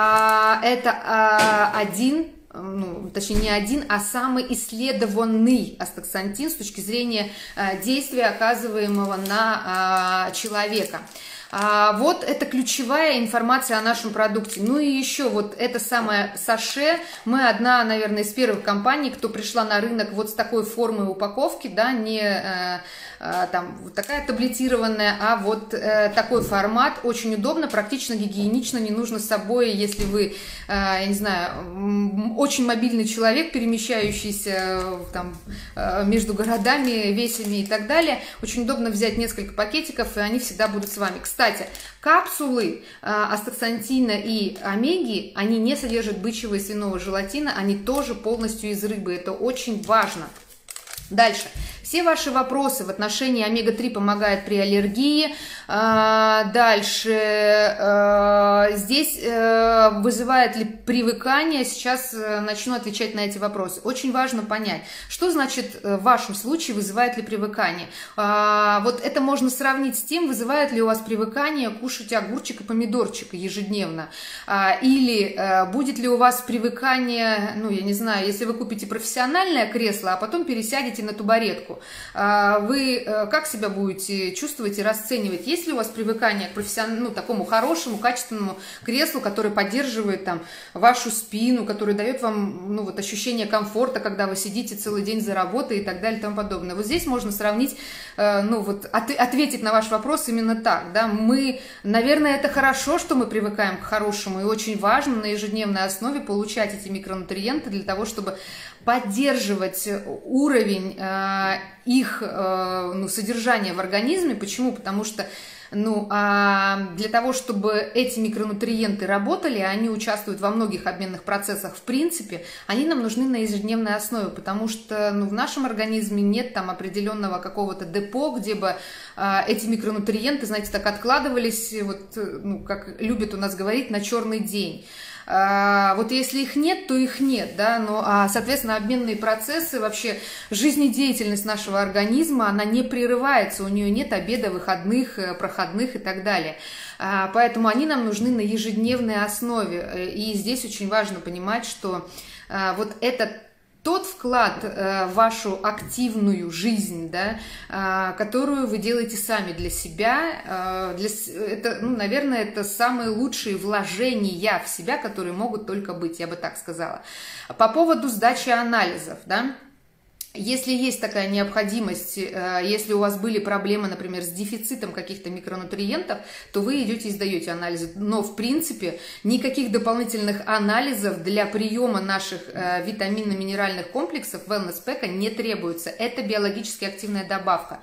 это один... ну, точнее не один, а самый исследованный астаксантин с точки зрения э, действия, оказываемого на э, человека. А, вот это ключевая информация о нашем продукте. Ну и еще вот это самое саше. Мы одна, наверное, из первых компаний, кто пришла на рынок вот с такой формой упаковки, да, не э, э, там вот такая таблетированная, а вот э, такой формат. Очень удобно, практично, гигиенично, не нужно с собой, если вы, э, я не знаю, очень мобильный человек, перемещающийся э, там э, между городами, весями и так далее. Очень удобно взять несколько пакетиков, и они всегда будут с вами. Кстати, капсулы э, астаксантина и омеги, они не содержат бычьего и свиного желатина, они тоже полностью из рыбы. Это очень важно. Дальше. Все ваши вопросы в отношении омега три помогает при аллергии. Дальше. Здесь вызывает ли привыкание? Сейчас начну отвечать на эти вопросы. Очень важно понять, что значит в вашем случае вызывает ли привыкание. Вот это можно сравнить с тем, вызывает ли у вас привыкание кушать огурчик и помидорчик ежедневно. Или будет ли у вас привыкание, ну я не знаю, если вы купите профессиональное кресло, а потом пересядете на табуретку. Вы как себя будете чувствовать и расценивать? Есть ли у вас привыкание к профессиональному, ну, такому хорошему, качественному креслу, которое поддерживает там вашу спину, который дает вам, ну, вот, ощущение комфорта, когда вы сидите целый день за работой и так далее и тому подобное? Вот здесь можно сравнить, ну вот от, ответить на ваш вопрос именно так, да, мы, наверное, это хорошо, что мы привыкаем к хорошему, и очень важно на ежедневной основе получать эти микронутриенты для того, чтобы поддерживать уровень э, их э, ну, содержания в организме. Почему? Потому что ну, а для того, чтобы эти микронутриенты работали, они участвуют во многих обменных процессах, в принципе, они нам нужны на ежедневной основе, потому что ну, в нашем организме нет там определенного какого-то депо, где бы а, эти микронутриенты, знаете, так откладывались, вот, ну, как любят у нас говорить, на черный день. А, вот если их нет, то их нет, да, но, а, соответственно, обменные процессы, вообще жизнедеятельность нашего организма, она не прерывается, у нее нет обеда, выходных, проходных и так далее, а, поэтому они нам нужны на ежедневной основе, и здесь очень важно понимать, что а, вот этот тот вклад э, в вашу активную жизнь, да, э, которую вы делаете сами для себя, э, для, это, ну, наверное, это самые лучшие вложения в себя, которые могут только быть, я бы так сказала. По поводу сдачи анализов, да, если есть такая необходимость, если у вас были проблемы, например, с дефицитом каких-то микронутриентов, то вы идете и сдаете анализы. Но, в принципе, никаких дополнительных анализов для приема наших витаминно-минеральных комплексов Wellness Pack не требуется. Это биологически активная добавка.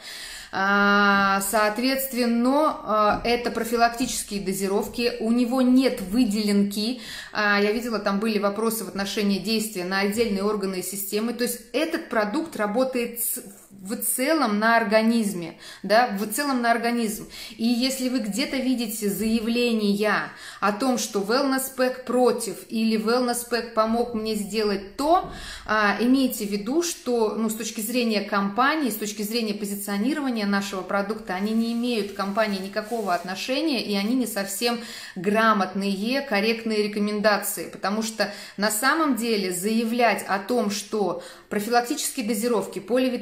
Соответственно, это профилактические дозировки, у него нет выделенки, я видела, там были вопросы в отношении действия на отдельные органы и системы, то есть этот продукт работает в целом на организме, да, в целом на организм. И если вы где-то видите заявления о том, что Wellness Pack против или Wellness Pack помог мне сделать то, а, имейте в виду, что ну, с точки зрения компании, с точки зрения позиционирования нашего продукта, они не имеют к компании никакого отношения, и они не совсем грамотные, корректные рекомендации, потому что на самом деле заявлять о том, что профилактические дозировки, поливитаминный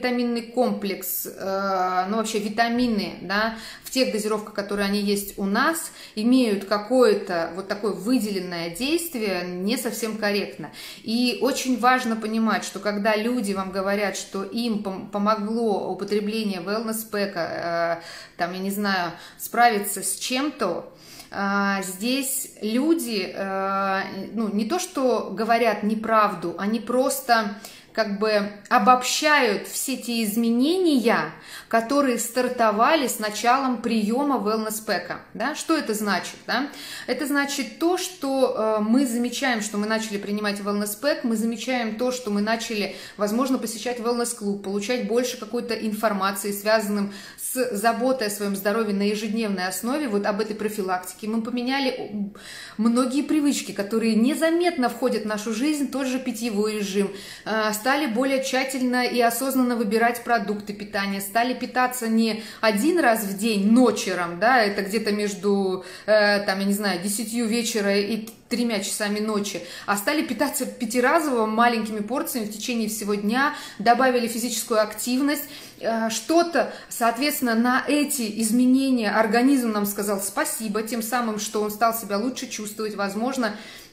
комплекс, э, ну вообще витамины, да, в тех дозировках, которые они есть у нас, имеют какое-то вот такое выделенное действие, не совсем корректно. И очень важно понимать, что когда люди вам говорят, что им помогло употребление wellness пэка, э, там, я не знаю, справиться с чем-то, здесь люди, ну, не то что говорят неправду, они просто как бы обобщают все те изменения, которые стартовали с началом приема wellness пэка. Да? Что это значит? Да? Это значит то, что э, мы замечаем, что мы начали принимать wellness пэк, мы замечаем то, что мы начали, возможно, посещать wellness клуб, получать больше какой-то информации, связанным с заботой о своем здоровье на ежедневной основе, вот об этой профилактике. Мы поменяли многие привычки, которые незаметно входят в нашу жизнь, тот же питьевой режим, э, стали более тщательно и осознанно выбирать продукты питания, стали питаться не один раз в день ночером, да, это где-то между, э, там, я не знаю, десятью вечера и тремя часами ночи, а стали питаться пятиразово маленькими порциями в течение всего дня, добавили физическую активность, э, что-то, соответственно, на эти изменения организм нам сказал спасибо, тем самым, что он стал себя лучше чувствовать, возможно,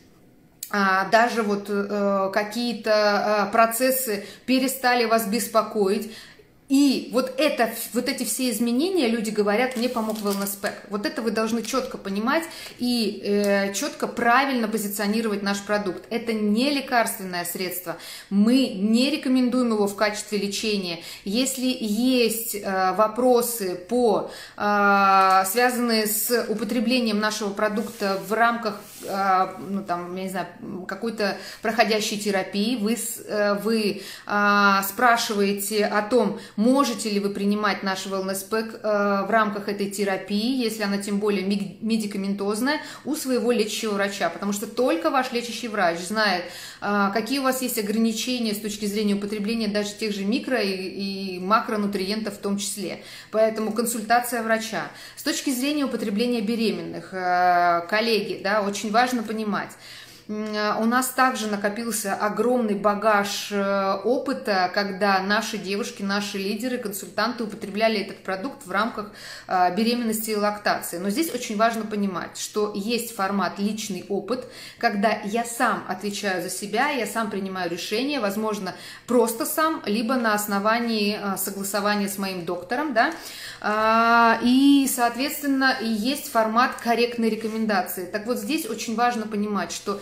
даже вот э, какие-то э, процессы перестали вас беспокоить. И вот, это, вот эти все изменения, люди говорят, мне помог wellness пэк. Вот это вы должны четко понимать и э, четко, правильно позиционировать наш продукт. Это не лекарственное средство. Мы не рекомендуем его в качестве лечения. Если есть э, вопросы, по, э, связанные с употреблением нашего продукта в рамках э, ну, там, я не знаю, какой-то проходящей терапии, вы, э, вы э, спрашиваете о том, можете ли вы принимать наш wellness пэк э, в рамках этой терапии, если она тем более медикаментозная, у своего лечащего врача, потому что только ваш лечащий врач знает, э, какие у вас есть ограничения с точки зрения употребления даже тех же микро и, и макронутриентов в том числе. Поэтому консультация врача. С точки зрения употребления беременных, э, коллеги, да, очень важно понимать, у нас также накопился огромный багаж опыта, когда наши девушки, наши лидеры, консультанты употребляли этот продукт в рамках беременности и лактации. Но здесь очень важно понимать, что есть формат личный опыт, когда я сам отвечаю за себя, я сам принимаю решение, возможно, просто сам, либо на основании согласования с моим доктором, да, и, соответственно, есть формат корректной рекомендации. Так вот, здесь очень важно понимать, что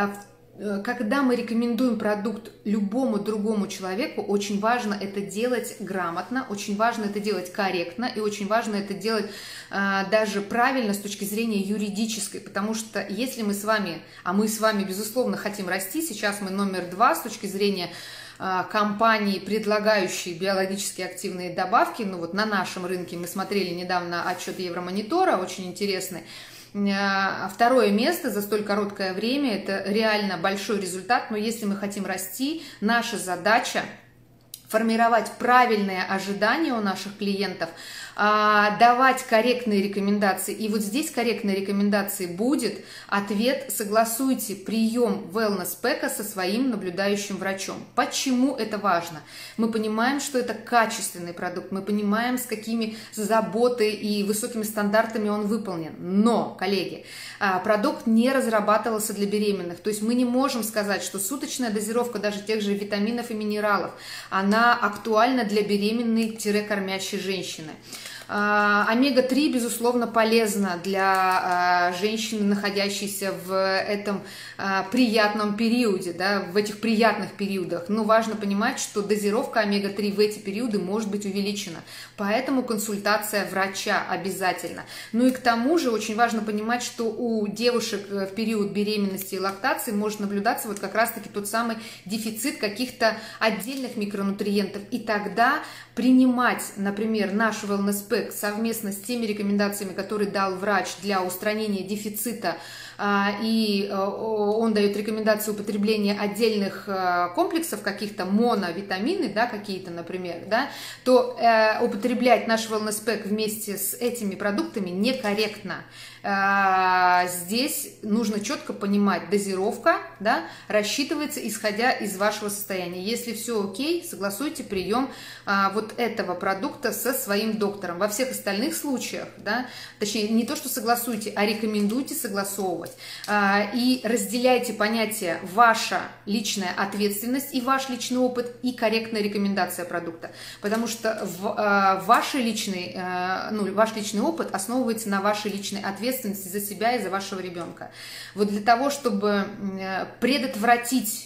когда мы рекомендуем продукт любому другому человеку, очень важно это делать грамотно, очень важно это делать корректно и очень важно это делать а, даже правильно с точки зрения юридической, потому что если мы с вами, а мы с вами, безусловно, хотим расти, сейчас мы номер два с точки зрения компании, предлагающие биологически активные добавки, ну вот на нашем рынке мы смотрели недавно отчет Евромонитора, очень интересный. Второе место за столь короткое время, это реально большой результат, но если мы хотим расти, наша задача формировать правильные ожидания у наших клиентов, давать корректные рекомендации. И вот здесь корректной рекомендацией будет ответ: согласуйте прием wellness пэка со своим наблюдающим врачом. Почему это важно? Мы понимаем, что это качественный продукт, мы понимаем, с какими заботой и высокими стандартами он выполнен. Но, коллеги, продукт не разрабатывался для беременных. То есть мы не можем сказать, что суточная дозировка даже тех же витаминов и минералов, она актуальна для беременной-кормящей женщины. омега три, безусловно, полезна для женщины, находящейся в этом приятном периоде, да, в этих приятных периодах. Но важно понимать, что дозировка омега три в эти периоды может быть увеличена. Поэтому консультация врача обязательно. Ну и к тому же очень важно понимать, что у девушек в период беременности и лактации может наблюдаться вот как раз-таки тот самый дефицит каких-то отдельных микронутриентов. И тогда принимать, например, наш wellness пэк совместно с теми рекомендациями, которые дал врач для устранения дефицита и он дает рекомендации употребления отдельных комплексов, каких-то моновитамины, да, какие-то, например, да, то употреблять наш Wellness Pack вместе с этими продуктами некорректно. Здесь нужно четко понимать, дозировка, да, рассчитывается исходя из вашего состояния. Если все окей, согласуйте прием а, вот этого продукта со своим доктором. Во всех остальных случаях, да, точнее, не то, что согласуйте, а рекомендуйте согласовывать. А, и разделяйте понятия ваша личная ответственность и ваш личный опыт и корректная рекомендация продукта. Потому что в, а, ваши личный, а, ну, ваш личный опыт основывается на вашей личной ответственности за себя и за вашего ребенка. Вот для того, чтобы предотвратить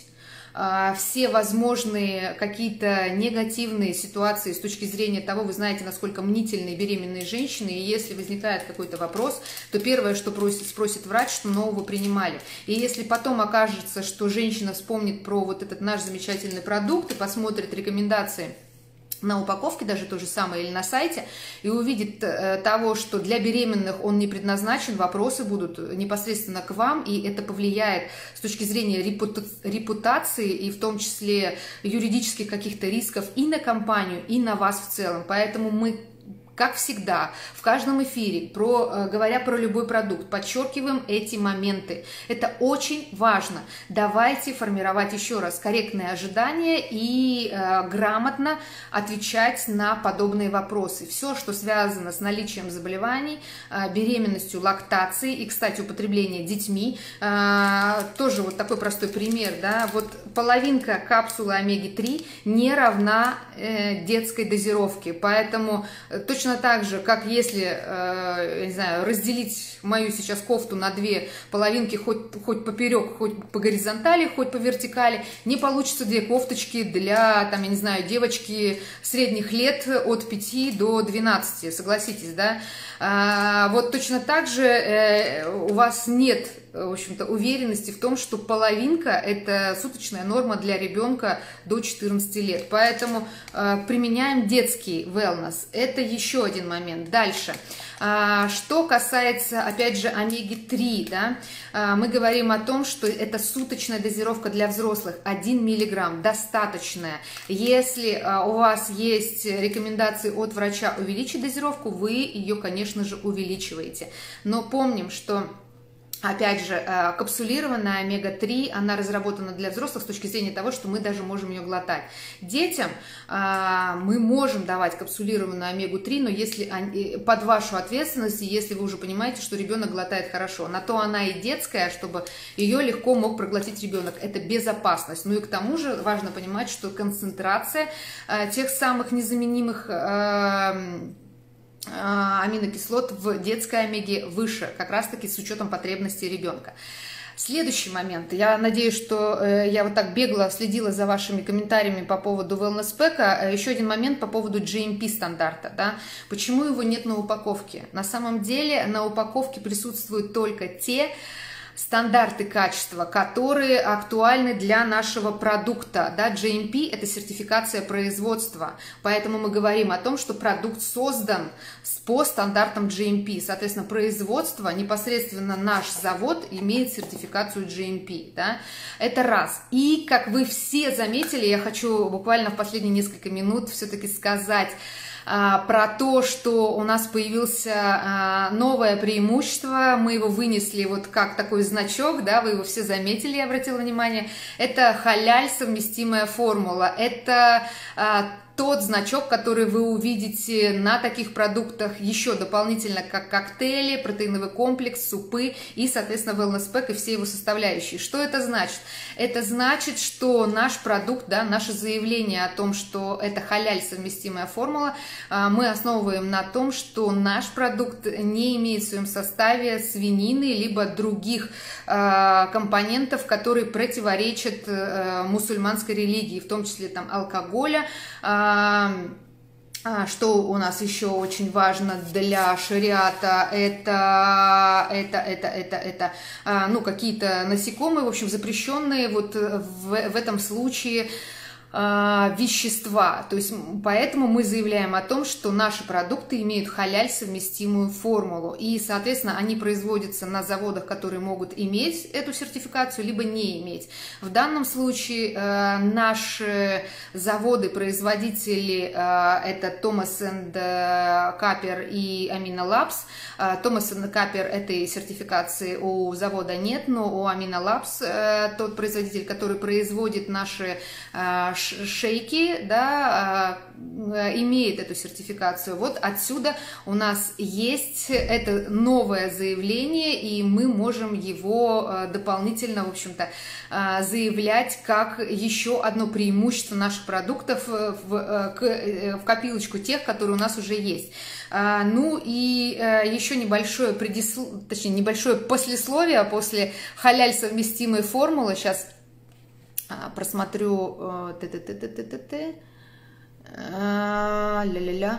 все возможные какие-то негативные ситуации с точки зрения того, вы знаете, насколько мнительные беременные женщины, и если возникает какой-то вопрос, то первое, что просит, спросит врач, что нового принимали. И если потом окажется, что женщина вспомнит про вот этот наш замечательный продукт и посмотрит рекомендации на упаковке, даже то же самое, или на сайте, и увидит э, того, что для беременных он не предназначен, вопросы будут непосредственно к вам, и это повлияет с точки зрения репута репутации, и в том числе юридических каких-то рисков и на компанию, и на вас в целом. Поэтому мы, как всегда, в каждом эфире, про, говоря про любой продукт, подчеркиваем эти моменты. Это очень важно. Давайте формировать еще раз корректные ожидания и э, грамотно отвечать на подобные вопросы. Все, что связано с наличием заболеваний, э, беременностью, лактацией и, кстати, употребление детьми, э, тоже вот такой простой пример, да, вот половинка капсулы омеги три не равна э, детской дозировке, поэтому э, точно Точно так же, как если, э, я не знаю, разделить мою сейчас кофту на две половинки, хоть, хоть поперек, хоть по горизонтали, хоть по вертикали, не получится две кофточки для, там, я не знаю, девочки средних лет от пяти до двенадцати, согласитесь, да? А, вот точно так же э, у вас нет, в общем-то, уверенности в том, что половинка – это суточная норма для ребенка до четырнадцати лет. Поэтому э, применяем детский wellness. Это еще один момент. Дальше. А, что касается, опять же, омеги три, да, а, мы говорим о том, что это суточная дозировка для взрослых, один миллиграмм, достаточная. Если а, у вас есть рекомендации от врача увеличить дозировку, вы ее, конечно же, увеличиваете. Но помним, что... Опять же, капсулированная омега три, она разработана для взрослых с точки зрения того, что мы даже можем ее глотать. Детям мы можем давать капсулированную омегу три, но если под вашу ответственность, если вы уже понимаете, что ребенок глотает хорошо. На то она и детская, чтобы ее легко мог проглотить ребенок. Это безопасность. Ну и к тому же важно понимать, что концентрация тех самых незаменимых аминокислот в детской омеге выше, как раз-таки с учетом потребностей ребенка. Следующий момент. Я надеюсь, что э, я вот так бегло следила за вашими комментариями по поводу Wellness Pack. Еще один момент по поводу джи эм пи стандарта. Да? Почему его нет на упаковке? На самом деле на упаковке присутствуют только те стандарты качества, которые актуальны для нашего продукта. Да? джи эм пи – это сертификация производства, поэтому мы говорим о том, что продукт создан по стандартам джи эм пи. Соответственно, производство, непосредственно наш завод имеет сертификацию джи эм пи. Да? Это раз. И, как вы все заметили, я хочу буквально в последние несколько минут все-таки сказать, про то, что у нас появился новое преимущество, мы его вынесли вот как такой значок, да, вы его все заметили, я обратила внимание, это халяль совместимая формула, это тот значок, который вы увидите на таких продуктах еще дополнительно, как коктейли, протеиновый комплекс, супы и, соответственно, Wellness Pack и все его составляющие. Что это значит? Это значит, что наш продукт, да, наше заявление о том, что это халяль совместимая формула, мы основываем на том, что наш продукт не имеет в своем составе свинины либо других компонентов, которые противоречат мусульманской религии, в том числе там алкоголя. Что у нас еще очень важно для шариата, это, это, это, это, это ну, какие-то насекомые, в общем, запрещенные вот в, в этом случае вещества. То есть поэтому мы заявляем о том, что наши продукты имеют халяль совместимую формулу. И, соответственно, они производятся на заводах, которые могут иметь эту сертификацию, либо не иметь. В данном случае э, наши заводы-производители э, это Thomas энд Capper и Amino Labs. Э, Thomas энд Capper этой сертификации у завода нет, но у Amino Labs, э, тот производитель, который производит наши э, шейки, да, имеет эту сертификацию. Вот отсюда у нас есть это новое заявление, и мы можем его дополнительно, в общем-то, заявлять как еще одно преимущество наших продуктов в, в копилочку тех, которые у нас уже есть. Ну и еще небольшое предисловие, точнее, небольшое послесловие после халяль совместимой формулы. Сейчас просмотрю т-т-т-т-т-т-т. Ля-ля-ля.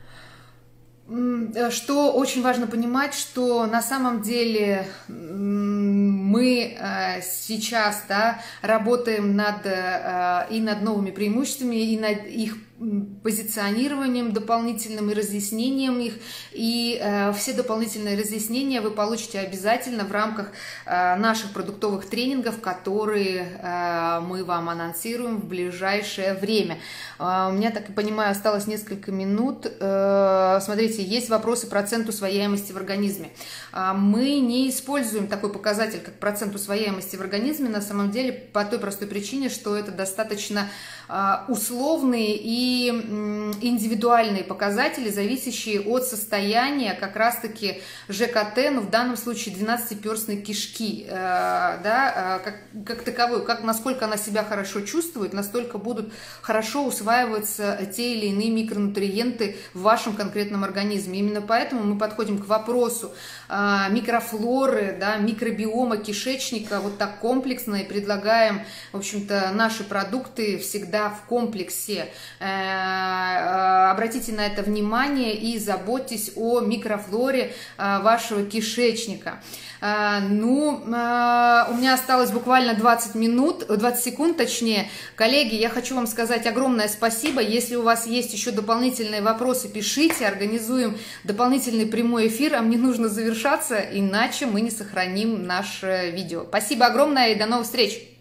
Что очень важно понимать, что на самом деле мы сейчас, да, работаем над, и над новыми преимуществами, и над их позиционированием дополнительным и разъяснением их, и э, все дополнительные разъяснения вы получите обязательно в рамках э, наших продуктовых тренингов, которые э, мы вам анонсируем в ближайшее время. Э, у меня, так и понимаю, осталось несколько минут. Э, смотрите, есть вопросы процент усвояемости в организме. Э, мы не используем такой показатель, как процент усвояемости в организме, на самом деле, по той простой причине, что это достаточно э, условные и и индивидуальные показатели, зависящие от состояния как раз-таки ЖКТ, ну в данном случае двенадцатиперстной кишки, э, да, как, как таковой, как, насколько она себя хорошо чувствует, настолько будут хорошо усваиваться те или иные микронутриенты в вашем конкретном организме. Именно поэтому мы подходим к вопросу э, микрофлоры, да, микробиома кишечника вот так комплексно и предлагаем, в общем-то, наши продукты всегда в комплексе. Обратите на это внимание и заботьтесь о микрофлоре вашего кишечника. Ну, у меня осталось буквально двадцать минут, двадцать секунд точнее. Коллеги, я хочу вам сказать огромное спасибо. Если у вас есть еще дополнительные вопросы, пишите, организуем дополнительный прямой эфир, а мне нужно завершаться, иначе мы не сохраним наше видео. Спасибо огромное и до новых встреч!